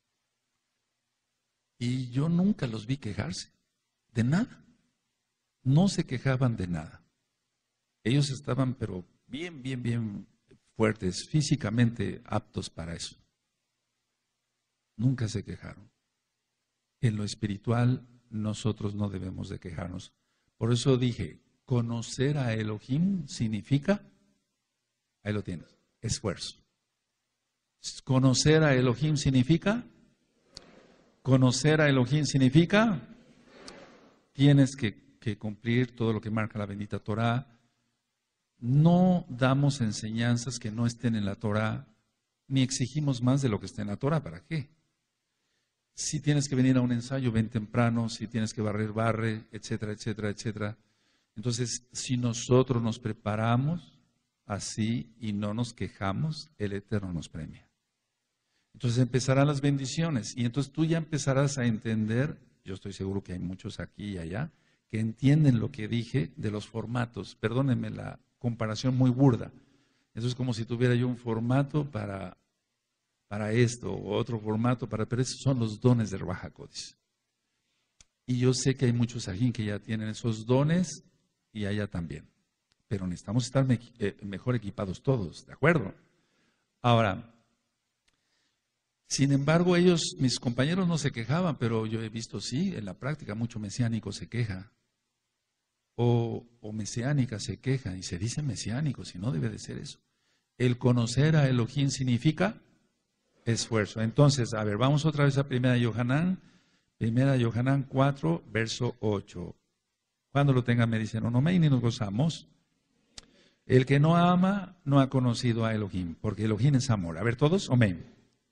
y yo nunca los vi quejarse de nada. No se quejaban de nada. Ellos estaban, pero bien, bien, bien fuertes, físicamente aptos para eso. Nunca se quejaron. En lo espiritual, nosotros no debemos de quejarnos. Por eso dije, conocer a Elohim significa, ahí lo tienes, esfuerzo. Conocer a Elohim significa, conocer a Elohim significa, tienes que, que cumplir todo lo que marca la bendita Torah. No damos enseñanzas que no estén en la Torah, ni exigimos más de lo que está en la Torah. ¿Para qué? Si tienes que venir a un ensayo, ven temprano. Si tienes que barrer, barre, etcétera, etcétera, etcétera. Entonces, si nosotros nos preparamos así y no nos quejamos, el Eterno nos premia. Entonces empezarán las bendiciones y entonces tú ya empezarás a entender, yo estoy seguro que hay muchos aquí y allá, que entienden lo que dije de los formatos. Perdónenme la comparación muy burda. Eso es como si tuviera yo un formato para, para esto o otro formato para, pero esos son los dones del Ruach HaKodesh. Y yo sé que hay muchos aquí que ya tienen esos dones y allá también. Pero necesitamos estar me, eh, mejor equipados todos, ¿de acuerdo? Ahora, sin embargo, ellos, mis compañeros no se quejaban, pero yo he visto, sí, en la práctica mucho mesiánico se queja. O, o mesiánica se queja y se dice mesiánico, si no debe de ser eso. El conocer a Elohim significa esfuerzo. Entonces, a ver, vamos otra vez a Primera de Yohanan, Primera de Yohanan cuatro, verso ocho. Cuando lo tengan me dicen, no, no, y nos gozamos. El que no ama no ha conocido a Elohim, porque Elohim es amor. A ver, todos, amén.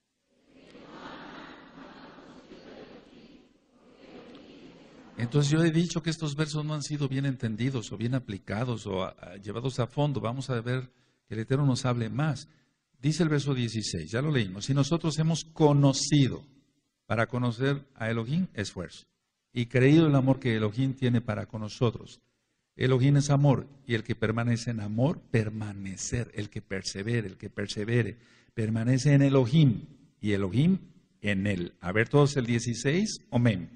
Entonces yo he dicho que estos versos no han sido bien entendidos o bien aplicados o a, a, llevados a fondo. Vamos a ver que el Eterno nos hable más. Dice el verso dieciséis, ya lo leímos. Si nosotros hemos conocido, para conocer a Elohim, esfuerzo. Y creído el amor que Elohim tiene para con nosotros. Elohim es amor, y el que permanece en amor, permanecer. El que persevere, el que persevere, permanece en Elohim, y Elohim en él. A ver todos el dieciséis, amén.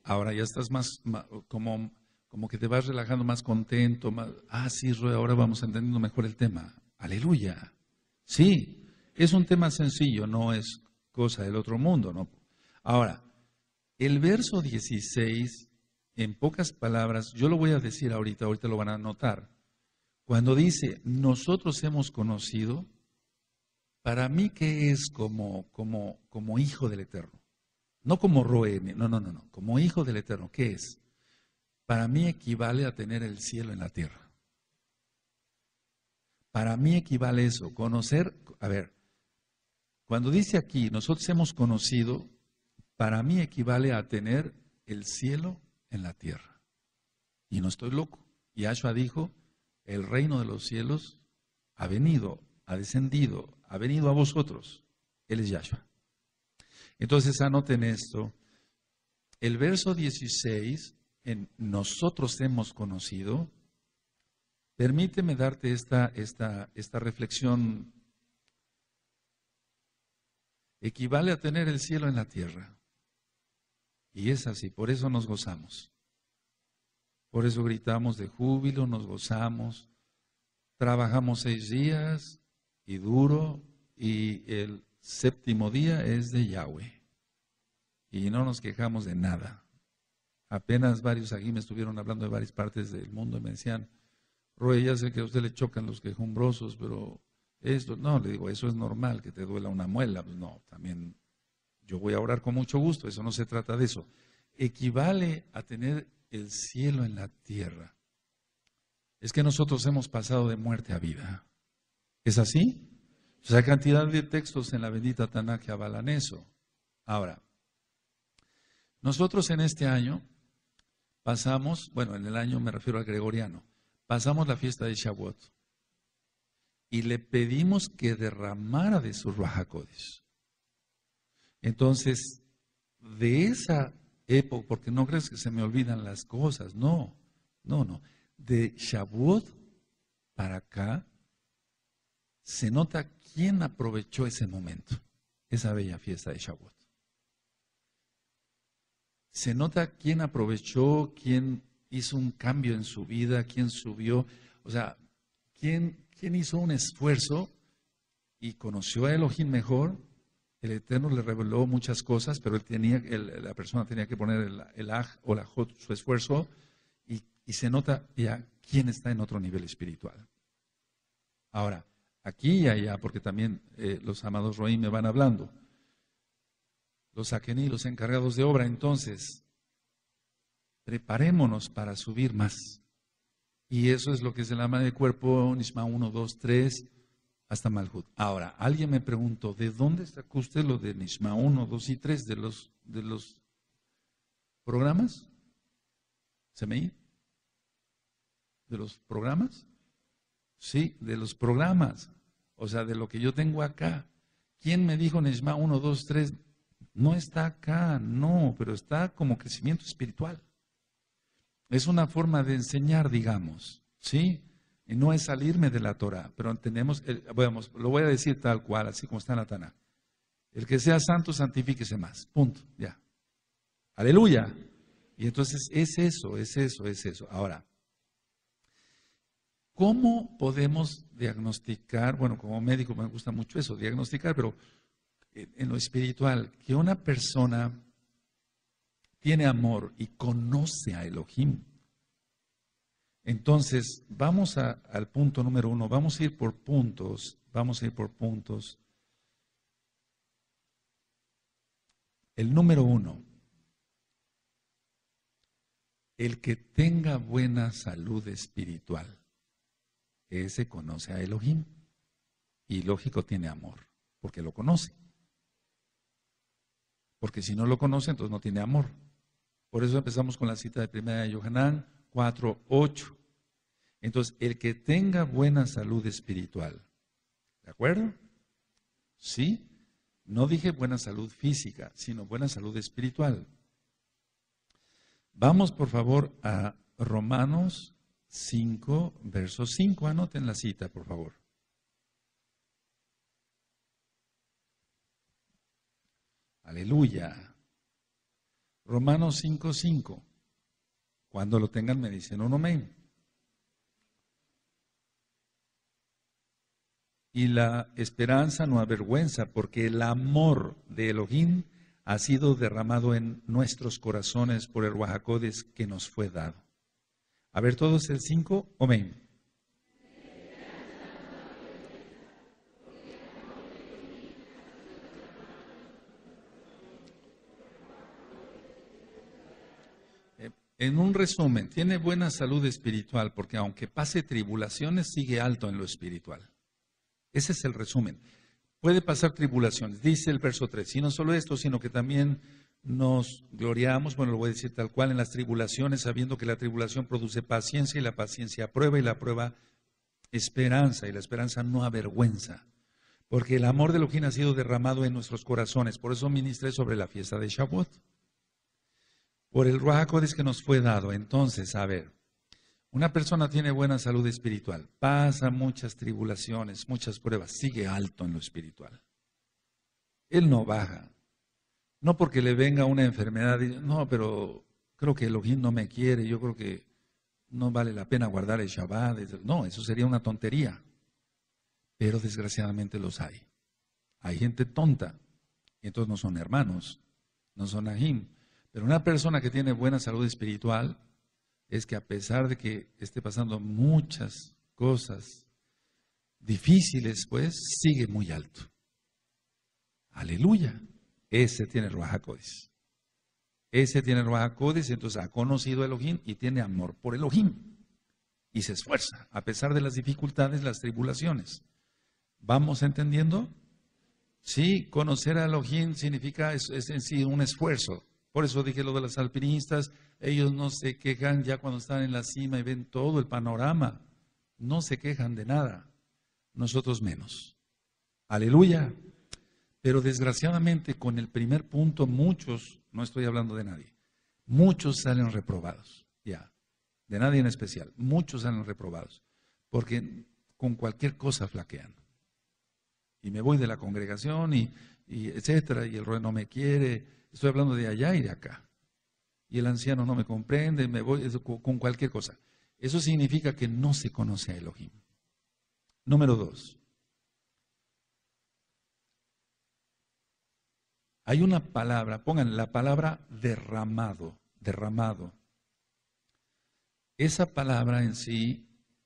Ahora ya estás más, más como, como que te vas relajando, más contento. Más, ah, sí, Roy, ahora vamos entendiendo mejor el tema. Aleluya. Sí, es un tema sencillo, no es cosa del otro mundo, ¿no? Ahora, el verso dieciséis, en pocas palabras, yo lo voy a decir ahorita, ahorita lo van a notar. Cuando dice, nosotros hemos conocido, para mí, ¿qué es como, como, como hijo del Eterno? No como Roe, no, no, no, no, como hijo del Eterno, ¿qué es? Para mí equivale a tener el cielo en la tierra. Para mí equivale eso, conocer, a ver, cuando dice aquí, nosotros hemos conocido, para mí equivale a tener el cielo en la tierra. Y no estoy loco. Yahshua dijo, el reino de los cielos ha venido, ha descendido, ha venido a vosotros. Él es Yahshua. Entonces anoten esto. El verso dieciséis, en nosotros hemos conocido, permíteme darte esta, esta, esta reflexión. Equivale a tener el cielo en la tierra. Y es así, por eso nos gozamos. Por eso gritamos de júbilo, nos gozamos. Trabajamos seis días y duro, y el séptimo día es de Yahweh. Y no nos quejamos de nada. Apenas varios aquí me estuvieron hablando de varias partes del mundo y me decían, Roy, ya sé que a usted le chocan los quejumbrosos, pero esto, no, le digo, eso es normal, que te duela una muela. Pues no, también yo voy a orar con mucho gusto, eso no se trata de eso. Equivale a tener el cielo en la tierra. Es que nosotros hemos pasado de muerte a vida. ¿Es así? O sea, hay cantidad de textos en la bendita Tanaj que avalan eso. Ahora, nosotros en este año pasamos, bueno, en el año me refiero al gregoriano, pasamos la fiesta de Shavuot y le pedimos que derramara de su Ruach HaKodesh. Entonces, de esa época, porque no crees que se me olvidan las cosas, no, no, no. De Shavuot para acá, se nota quién aprovechó ese momento, esa bella fiesta de Shavuot. Se nota quién aprovechó, quién hizo un cambio en su vida, quién subió, o sea, quién, quién hizo un esfuerzo y conoció a Elohim mejor. El Eterno le reveló muchas cosas, pero él tenía, él, la persona tenía que poner el, el aj o la jot, su esfuerzo, y, y se nota ya quién está en otro nivel espiritual. Ahora, aquí y allá, porque también eh, los amados Roim me van hablando, los aquení, los encargados de obra, entonces, preparémonos para subir más. Y eso es lo que se llama de cuerpo, Nishma uno, dos, tres, hasta Malhut. Ahora, alguien me preguntó, ¿de dónde sacó usted lo de Nishma uno, dos y tres de los, de los programas? ¿Se me oye? ¿De los programas? Sí, de los programas. O sea, de lo que yo tengo acá. ¿Quién me dijo Nishma uno, dos, tres? No está acá, no, pero está como crecimiento espiritual. Es una forma de enseñar, digamos, ¿sí? Y no es salirme de la Torah, pero tenemos, el, vamos, lo voy a decir tal cual, así como está en la Tanaj. El que sea santo, santifíquese más, punto, ya. Aleluya. Y entonces es eso, es eso, es eso. Ahora, ¿cómo podemos diagnosticar? Bueno, como médico me gusta mucho eso, diagnosticar, pero en lo espiritual, que una persona tiene amor y conoce a Elohim. Entonces, vamos a, al punto número uno, vamos a ir por puntos, vamos a ir por puntos. El número uno, el que tenga buena salud espiritual, ese conoce a Elohim y lógico tiene amor, porque lo conoce. Porque si no lo conoce, entonces no tiene amor. Por eso empezamos con la cita de primera de Yohanan cuatro, ocho. Entonces, el que tenga buena salud espiritual, ¿de acuerdo? Sí, no dije buena salud física, sino buena salud espiritual. Vamos, por favor, a Romanos cinco, verso cinco. Anoten la cita, por favor. Aleluya. Romanos cinco cinco. Cuando lo tengan me dicen un amén. Y la esperanza no avergüenza, porque el amor de Elohim ha sido derramado en nuestros corazones por el Ruach HaKodesh que nos fue dado. A ver todos el cinco, amén. En un resumen, tiene buena salud espiritual porque aunque pase tribulaciones, sigue alto en lo espiritual. Ese es el resumen. Puede pasar tribulaciones, dice el verso tres. Y no solo esto, sino que también nos gloriamos, bueno, lo voy a decir tal cual, en las tribulaciones, sabiendo que la tribulación produce paciencia y la paciencia prueba y la prueba esperanza y la esperanza no avergüenza. Porque el amor de Elohim ha sido derramado en nuestros corazones. Por eso ministré sobre la fiesta de Shavuot. Por el Ruach HaKodesh que nos fue dado. Entonces, a ver, una persona tiene buena salud espiritual, pasa muchas tribulaciones, muchas pruebas, sigue alto en lo espiritual. Él no baja. No porque le venga una enfermedad, y, no, pero creo que Elohim no me quiere, yo creo que no vale la pena guardar el Shabbat. No, eso sería una tontería. Pero desgraciadamente los hay. Hay gente tonta, y entonces no son hermanos, no son ahim. Pero una persona que tiene buena salud espiritual es que a pesar de que esté pasando muchas cosas difíciles, pues sigue muy alto. Aleluya. Ese tiene el Ruach HaKodesh. Ese tiene el Ruach HaKodesh, entonces ha conocido a Elohim y tiene amor por Elohim. Y se esfuerza, a pesar de las dificultades, las tribulaciones. ¿Vamos entendiendo? Sí, conocer a Elohim significa, es, es en sí un esfuerzo. Por eso dije lo de los alpinistas, ellos no se quejan ya cuando están en la cima y ven todo el panorama. No se quejan de nada. Nosotros menos. Aleluya. Pero desgraciadamente con el primer punto muchos, no estoy hablando de nadie, muchos salen reprobados. Ya, de nadie en especial. Muchos salen reprobados. Porque con cualquier cosa flaquean. Y me voy de la congregación y, y etcétera, y el rey no me quiere. Estoy hablando de allá y de acá. Y el anciano no me comprende, me voy con cualquier cosa. Eso significa que no se conoce a Elohim. Número dos. Hay una palabra, pongan la palabra derramado, derramado. Esa palabra en sí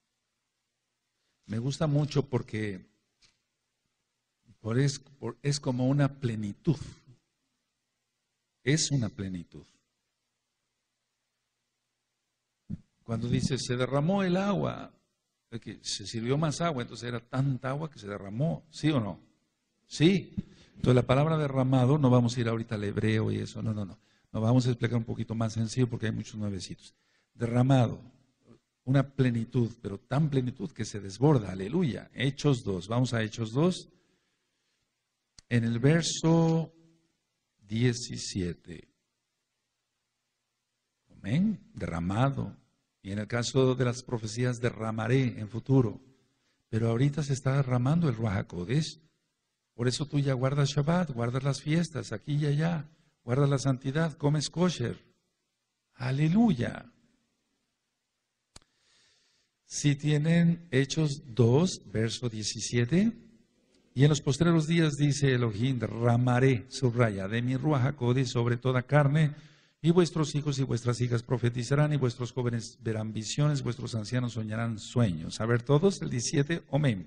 me gusta mucho porque por es, por, es como una plenitud. Es una plenitud. Cuando dice, se derramó el agua, es que se sirvió más agua, entonces era tanta agua que se derramó, ¿sí o no? Sí. Entonces la palabra derramado, no vamos a ir ahorita al hebreo y eso, no, no, no. Nos vamos a explicar un poquito más sencillo porque hay muchos nuevecitos. Derramado, una plenitud, pero tan plenitud que se desborda, aleluya. Hechos dos, vamos a Hechos dos. En el verso diecisiete. Amén, derramado. Y en el caso de las profecías, derramaré en futuro. Pero ahorita se está derramando el Ruach HaKodesh. Por eso tú ya guardas Shabbat, guardas las fiestas aquí y allá, guardas la santidad, comes kosher. Aleluya. Si tienen Hechos dos, verso diecisiete, y en los postreros días dice Elohim, derramaré, subraya, de mi Ruach HaKodesh sobre toda carne, y vuestros hijos y vuestras hijas profetizarán, y vuestros jóvenes verán visiones, vuestros ancianos soñarán sueños. A ver todos, el diecisiete, amén.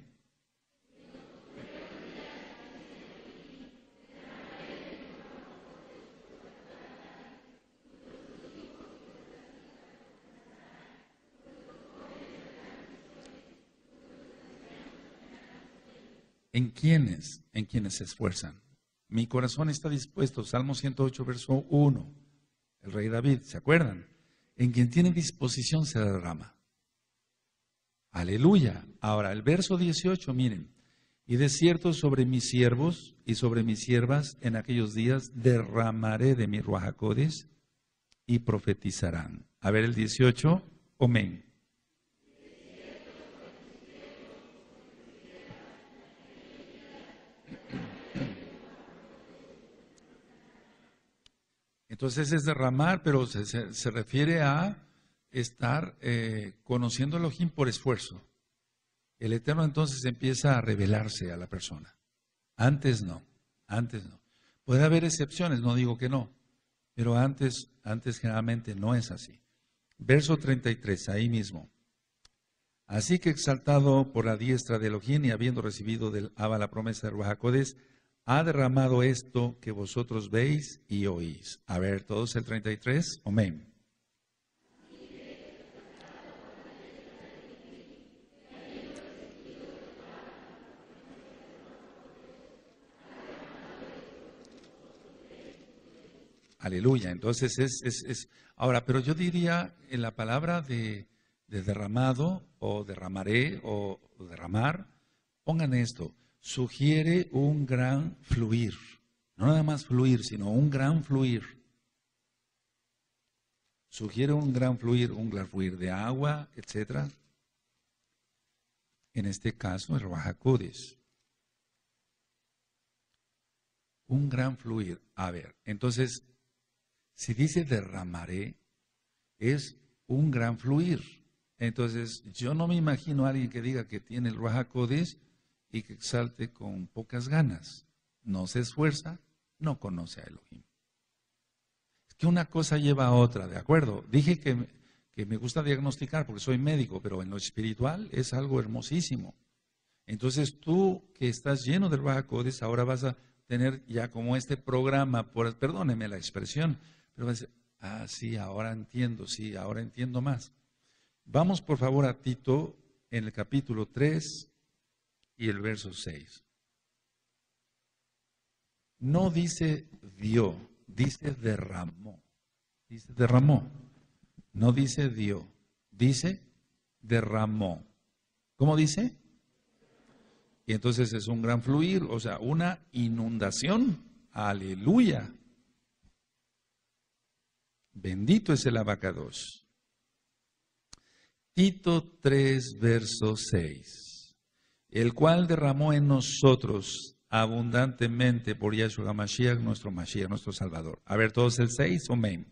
¿En quiénes? En quienes se esfuerzan. Mi corazón está dispuesto, Salmo ciento ocho, verso uno. El rey David, ¿se acuerdan? En quien tiene disposición se derrama. Aleluya. Ahora, el verso dieciocho, miren. Y de cierto sobre mis siervos y sobre mis siervas en aquellos días derramaré de mi Ruach HaKodesh y profetizarán. A ver el dieciocho, amén. Entonces es derramar, pero se, se, se refiere a estar eh, conociendo a Elohim por esfuerzo. El Eterno entonces empieza a revelarse a la persona. Antes no, antes no. Puede haber excepciones, no digo que no, pero antes, antes generalmente no es así. Verso treinta y tres, ahí mismo. Así que exaltado por la diestra de Elohim y habiendo recibido del Abba la promesa de Ruach HaKodesh, ha derramado esto que vosotros veis y oís. A ver, todos el treinta y tres, amén. Aleluya. Entonces es, es, es, ahora, pero yo diría en la palabra de, de derramado o derramaré o, o derramar, pongan esto, sugiere un gran fluir, no nada más fluir, sino un gran fluir. Sugiere un gran fluir, un gran fluir de agua, etcétera. En este caso, el Ruach HaKodesh. Un gran fluir. A ver, entonces, si dice derramaré, es un gran fluir. Entonces, yo no me imagino a alguien que diga que tiene el Ruach HaKodesh y que exalte con pocas ganas. No se esfuerza, no conoce a Elohim. Es que una cosa lleva a otra, ¿de acuerdo? Dije que, que me gusta diagnosticar porque soy médico, pero en lo espiritual es algo hermosísimo. Entonces, tú que estás lleno de Ruach HaKodesh, ahora vas a tener ya como este programa, por, perdóneme la expresión, pero vas a decir, ah, sí, ahora entiendo, sí, ahora entiendo más. Vamos por favor a Tito en el capítulo tres y el verso seis. No dice dio, dice derramó. Dice derramó. No dice dio, dice derramó. ¿Cómo dice? Y entonces es un gran fluir, o sea, una inundación. Aleluya. Bendito es el abacados. Tito tres, verso seis. El cual derramó en nosotros abundantemente por Yahshua HaMashiach, nuestro Mashiach, nuestro Salvador. A ver, todos el seis, amén.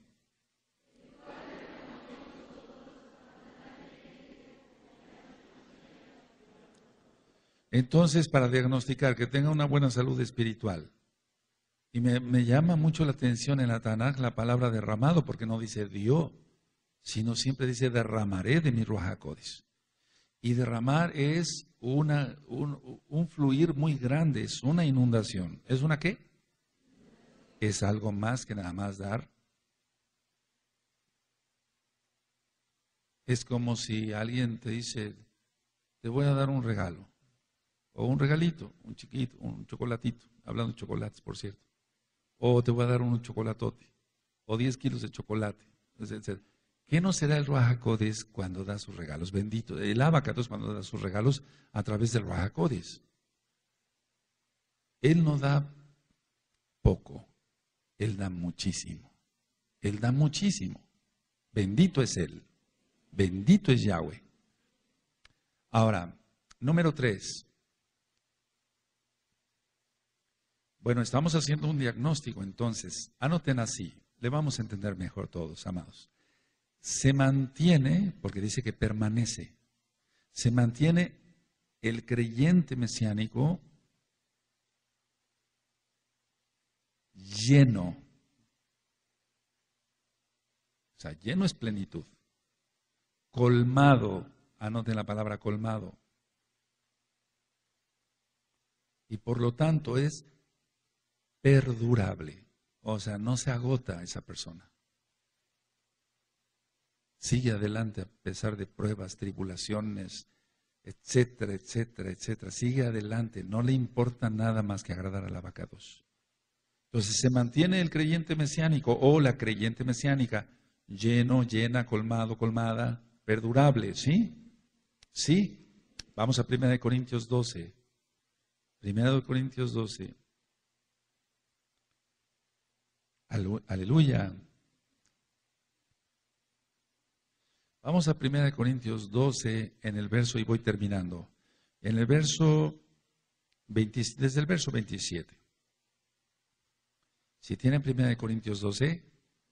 Entonces, para diagnosticar que tenga una buena salud espiritual, y me, me llama mucho la atención en la Tanaj la palabra derramado, porque no dice dio, sino siempre dice derramaré de mi Ruach HaKodesh. Y derramar es una, un, un fluir muy grande, es una inundación. ¿Es una qué? Es algo más que nada más dar. Es como si alguien te dice, te voy a dar un regalo, o un regalito, un chiquito, un chocolatito, hablando de chocolates, por cierto. O te voy a dar un chocolatote, o diez kilos de chocolate, etcétera. ¿Qué no será el Ruach HaKodesh cuando da sus regalos? Bendito. El abacados cuando da sus regalos a través del Ruach HaKodesh. Él no da poco, Él da muchísimo. Él da muchísimo. Bendito es Él. Bendito es Yahweh. Ahora, número tres. Bueno, estamos haciendo un diagnóstico, entonces, anoten así. Le vamos a entender mejor todos, amados. Se mantiene, porque dice que permanece, se mantiene el creyente mesiánico lleno. O sea, lleno es plenitud. Colmado, anoten la palabra colmado. Y por lo tanto es perdurable. O sea, no se agota esa persona. Sigue adelante a pesar de pruebas, tribulaciones, etcétera, etcétera, etcétera. Sigue adelante, no le importa nada más que agradar al abacados. Entonces se mantiene el creyente mesiánico o la creyente mesiánica lleno, llena, colmado, colmada, perdurable, ¿sí? Sí. Vamos a primera de Corintios doce. primera de Corintios doce. Aleluya. Vamos a primera de Corintios doce en el verso, y voy terminando. En el verso, veinte, desde el verso veintisiete. Si tienen primera de Corintios doce,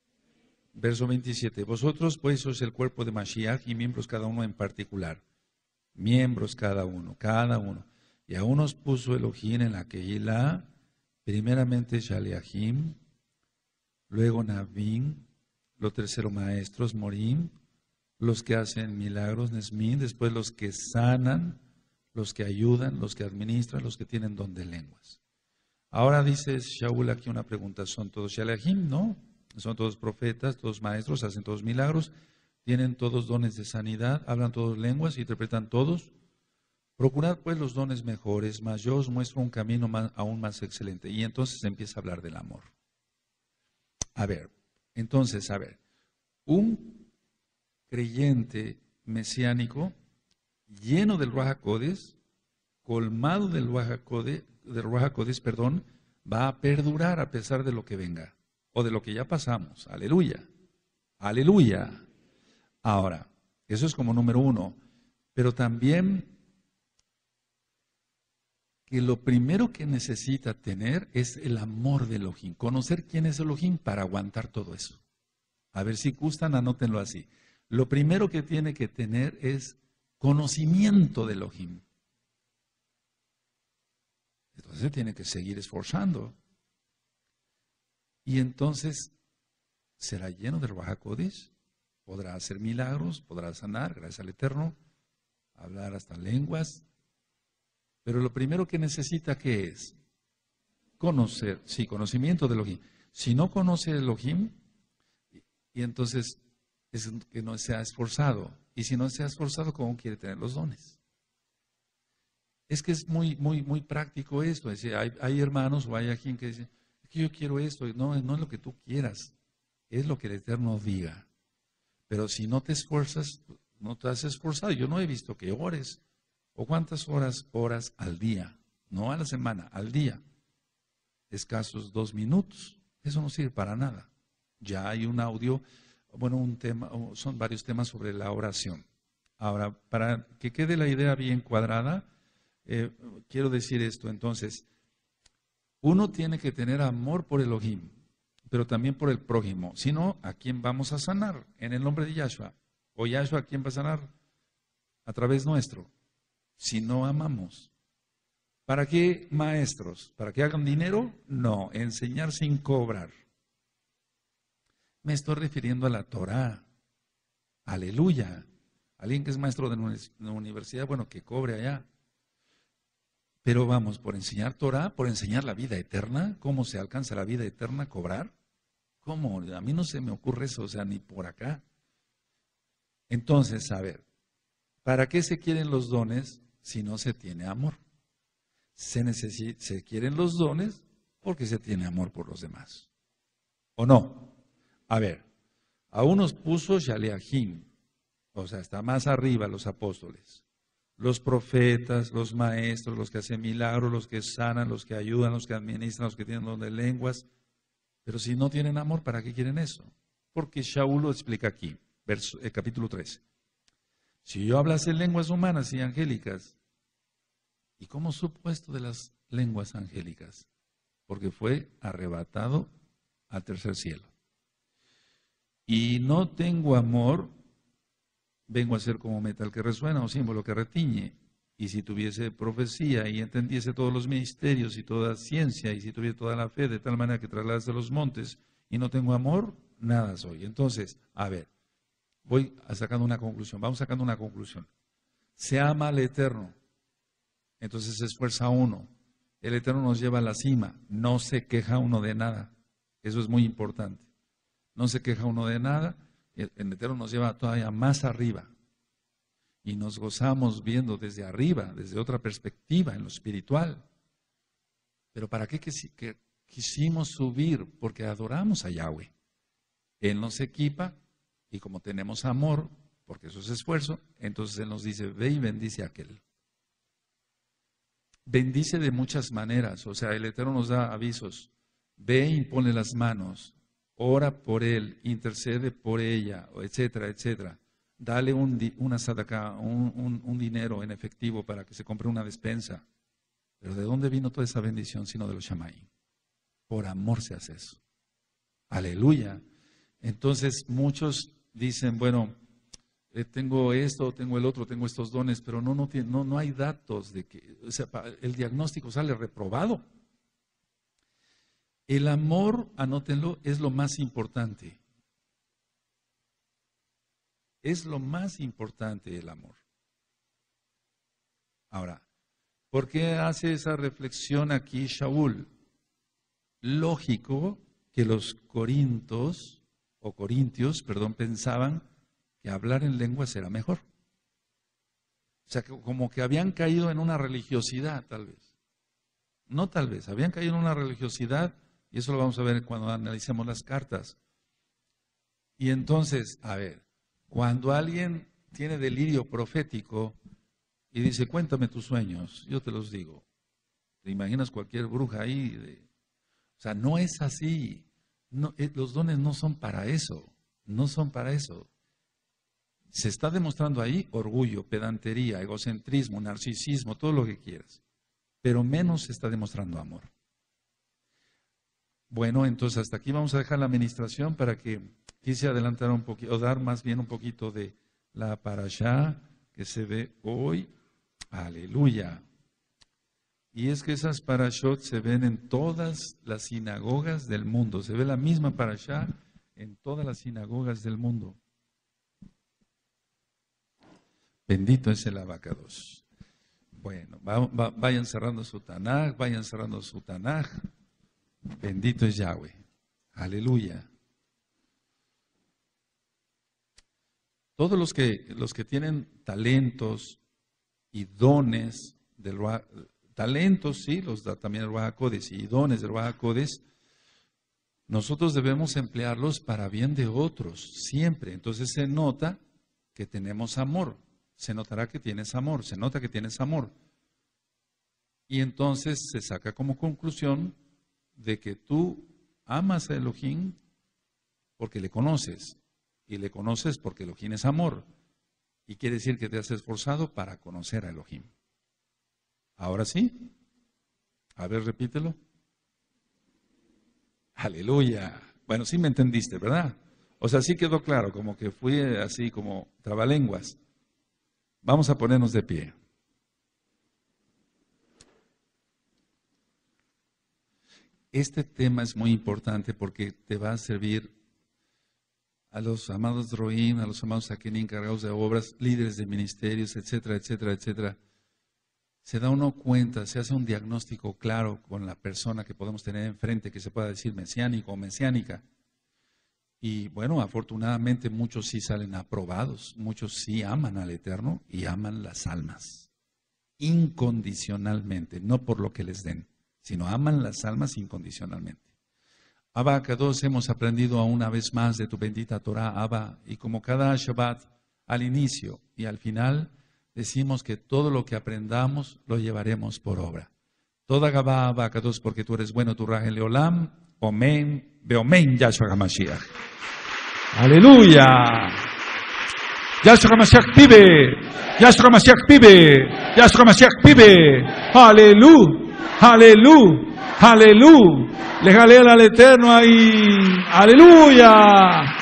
verso veintisiete. Vosotros pues sois el cuerpo de Mashiach y miembros cada uno en particular. Miembros cada uno, cada uno. Y a unos puso Elohim en la Keilah, primeramente Shaliachim, luego Navim, lo tercero maestros, Morim, los que hacen milagros, Nesmin, después los que sanan, los que ayudan, los que administran, los que tienen don de lenguas. Ahora dice Shaul aquí una pregunta, ¿son todos Shaliachim? No, son todos profetas, todos maestros, hacen todos milagros, tienen todos dones de sanidad, hablan todos lenguas, interpretan todos. Procurad pues los dones mejores, mas yo os muestro un camino más, aún más excelente. Y entonces empieza a hablar del amor. A ver, entonces, a ver, un creyente mesiánico lleno del Ruach HaKodesh, colmado del Ruach HaKodesh, del Ruach HaKodesh, perdón, va a perdurar a pesar de lo que venga o de lo que ya pasamos. Aleluya, aleluya. Ahora, eso es como número uno, pero también que lo primero que necesita tener es el amor de Elohim, conocer quién es Elohim para aguantar todo eso. A ver si gustan, anótenlo así. Lo primero que tiene que tener es conocimiento de Elohim. Entonces tiene que seguir esforzando. Y entonces será lleno de Ruach HaKodesh, podrá hacer milagros, podrá sanar, gracias al Eterno, hablar hasta lenguas. Pero lo primero que necesita, ¿qué es? Conocer, sí, conocimiento de Elohim. Si no conoce Elohim, y entonces es que no se ha esforzado. Y si no se ha esforzado, ¿cómo quiere tener los dones? Es que es muy, muy, muy práctico esto. Es decir, hay, hay hermanos o hay alguien que dice, es que yo quiero esto. No, no es lo que tú quieras, es lo que el Eterno diga. Pero si no te esfuerzas, no te has esforzado. Yo no he visto que ores. ¿O cuántas horas oras al día? No a la semana, al día. Escasos dos minutos. Eso no sirve para nada. Ya hay un audio, bueno, un tema, son varios temas sobre la oración. Ahora, para que quede la idea bien cuadrada, eh, quiero decir esto. Entonces, uno tiene que tener amor por Elohim, pero también por el prójimo. Si no, ¿a quién vamos a sanar? En el nombre de Yahshua. ¿O Yahshua a quién va a sanar? A través nuestro. Si no amamos. ¿Para qué maestros? ¿Para que hagan dinero? No, enseñar sin cobrar. Me estoy refiriendo a la Torah. Aleluya. Alguien que es maestro de una universidad, bueno, que cobre allá. Pero vamos, por enseñar Torah, por enseñar la vida eterna, ¿cómo se alcanza la vida eterna? ¿Cobrar? ¿Cómo? A mí no se me ocurre eso, o sea, ni por acá. Entonces, a ver, ¿para qué se quieren los dones si no se tiene amor? Se, necesita, se quieren los dones porque se tiene amor por los demás. ¿O no? A ver, a unos puso Shaliachim, o sea, está más arriba los apóstoles. Los profetas, los maestros, los que hacen milagros, los que sanan, los que ayudan, los que administran, los que tienen don de lenguas. Pero si no tienen amor, ¿para qué quieren eso? Porque Shaul lo explica aquí, verso, eh, capítulo trece. Si yo hablase lenguas humanas y angélicas, ¿y cómo supo esto de las lenguas angélicas? Porque fue arrebatado al tercer cielo. Y no tengo amor, vengo a ser como metal que resuena o símbolo que retiñe. Y si tuviese profecía y entendiese todos los misterios y toda ciencia, y si tuviese toda la fe de tal manera que trasladase los montes, y no tengo amor, nada soy. Entonces, a ver, voy sacando una conclusión, vamos sacando una conclusión. Se ama al Eterno, entonces se esfuerza uno. El Eterno nos lleva a la cima, no se queja uno de nada. Eso es muy importante. No se queja uno de nada, el Eterno nos lleva todavía más arriba. Y nos gozamos viendo desde arriba, desde otra perspectiva, en lo espiritual. Pero ¿para qué quisimos subir? Porque adoramos a Yahweh. Él nos equipa y como tenemos amor, porque eso es esfuerzo, entonces Él nos dice, ve y bendice a aquel. Bendice de muchas maneras, o sea, el Eterno nos da avisos. Ve y ponle las manos, ora por él, intercede por ella, etcétera, etcétera. Dale un, una sadaka, un, un, un dinero en efectivo para que se compre una despensa. Pero ¿de dónde vino toda esa bendición sino de los Shamayim? Por amor se hace eso. Aleluya. Entonces muchos dicen, bueno, eh, tengo esto, tengo el otro, tengo estos dones, pero no, no, tiene, no, no hay datos de que, o sea, el diagnóstico sale reprobado. El amor, anótenlo, es lo más importante. Es lo más importante el amor. Ahora, ¿por qué hace esa reflexión aquí Shaul? Lógico que los corintios, o corintios, perdón, pensaban que hablar en lenguas era mejor. O sea, que como que habían caído en una religiosidad, tal vez. No tal vez, habían caído en una religiosidad, y eso lo vamos a ver cuando analicemos las cartas. Y entonces, a ver, cuando alguien tiene delirio profético y dice, cuéntame tus sueños, yo te los digo. ¿Te imaginas cualquier bruja ahí? De... O sea, no es así. No, eh, los dones no son para eso. No son para eso. Se está demostrando ahí orgullo, pedantería, egocentrismo, narcisismo, todo lo que quieras. Pero menos se está demostrando amor. Bueno, entonces hasta aquí vamos a dejar la administración para que quise adelantar un poquito, o dar más bien un poquito de la parashá que se ve hoy. Aleluya. Y es que esas parashot se ven en todas las sinagogas del mundo. Se ve la misma parashá en todas las sinagogas del mundo. Bendito es el abacados. Bueno, va, va, vayan cerrando su Tanaj, vayan cerrando su Tanaj. Bendito es Yahweh. Aleluya. Todos los que, los que tienen talentos y dones del Ruach, talentos, sí, los da también el Ruach HaKodesh, y dones del Ruach HaKodesh, nosotros debemos emplearlos para bien de otros, siempre. Entonces se nota que tenemos amor, se notará que tienes amor, se nota que tienes amor. Y entonces se saca como conclusión de que tú amas a Elohim porque le conoces, y le conoces porque Elohim es amor, y quiere decir que te has esforzado para conocer a Elohim. Ahora sí, a ver, repítelo. Aleluya. Bueno, sí me entendiste, ¿verdad? O sea, sí quedó claro, como que fui así como trabalenguas. Vamos a ponernos de pie. Este tema es muy importante porque te va a servir a los amados Roín, a los amados Saquení, encargados de obras, líderes de ministerios, etcétera, etcétera, etcétera. Se da uno cuenta, se hace un diagnóstico claro con la persona que podemos tener enfrente, que se pueda decir mesiánico o mesiánica. Y bueno, afortunadamente muchos sí salen aprobados, muchos sí aman al Eterno y aman las almas, incondicionalmente, no por lo que les den, sino aman las almas incondicionalmente. Abba Kadosh, hemos aprendido a una vez más de tu bendita Torah, Abba, y como cada Shabbat, al inicio y al final, decimos que todo lo que aprendamos lo llevaremos por obra. Toda Gabá, Abba Kadosh, porque tú eres bueno, tu Rahel Leolam, Omen, Beomen, Yahshua HaMashiach. ¡Aleluya! Yahshua HaMashiach pibe, Yahshua HaMashiach pibe, Yahshua HaMashiach pibe. ¡Aleluya! ¡Aleluya! ¡Aleluya! Le jalea al Eterno ahí. ¡Aleluya!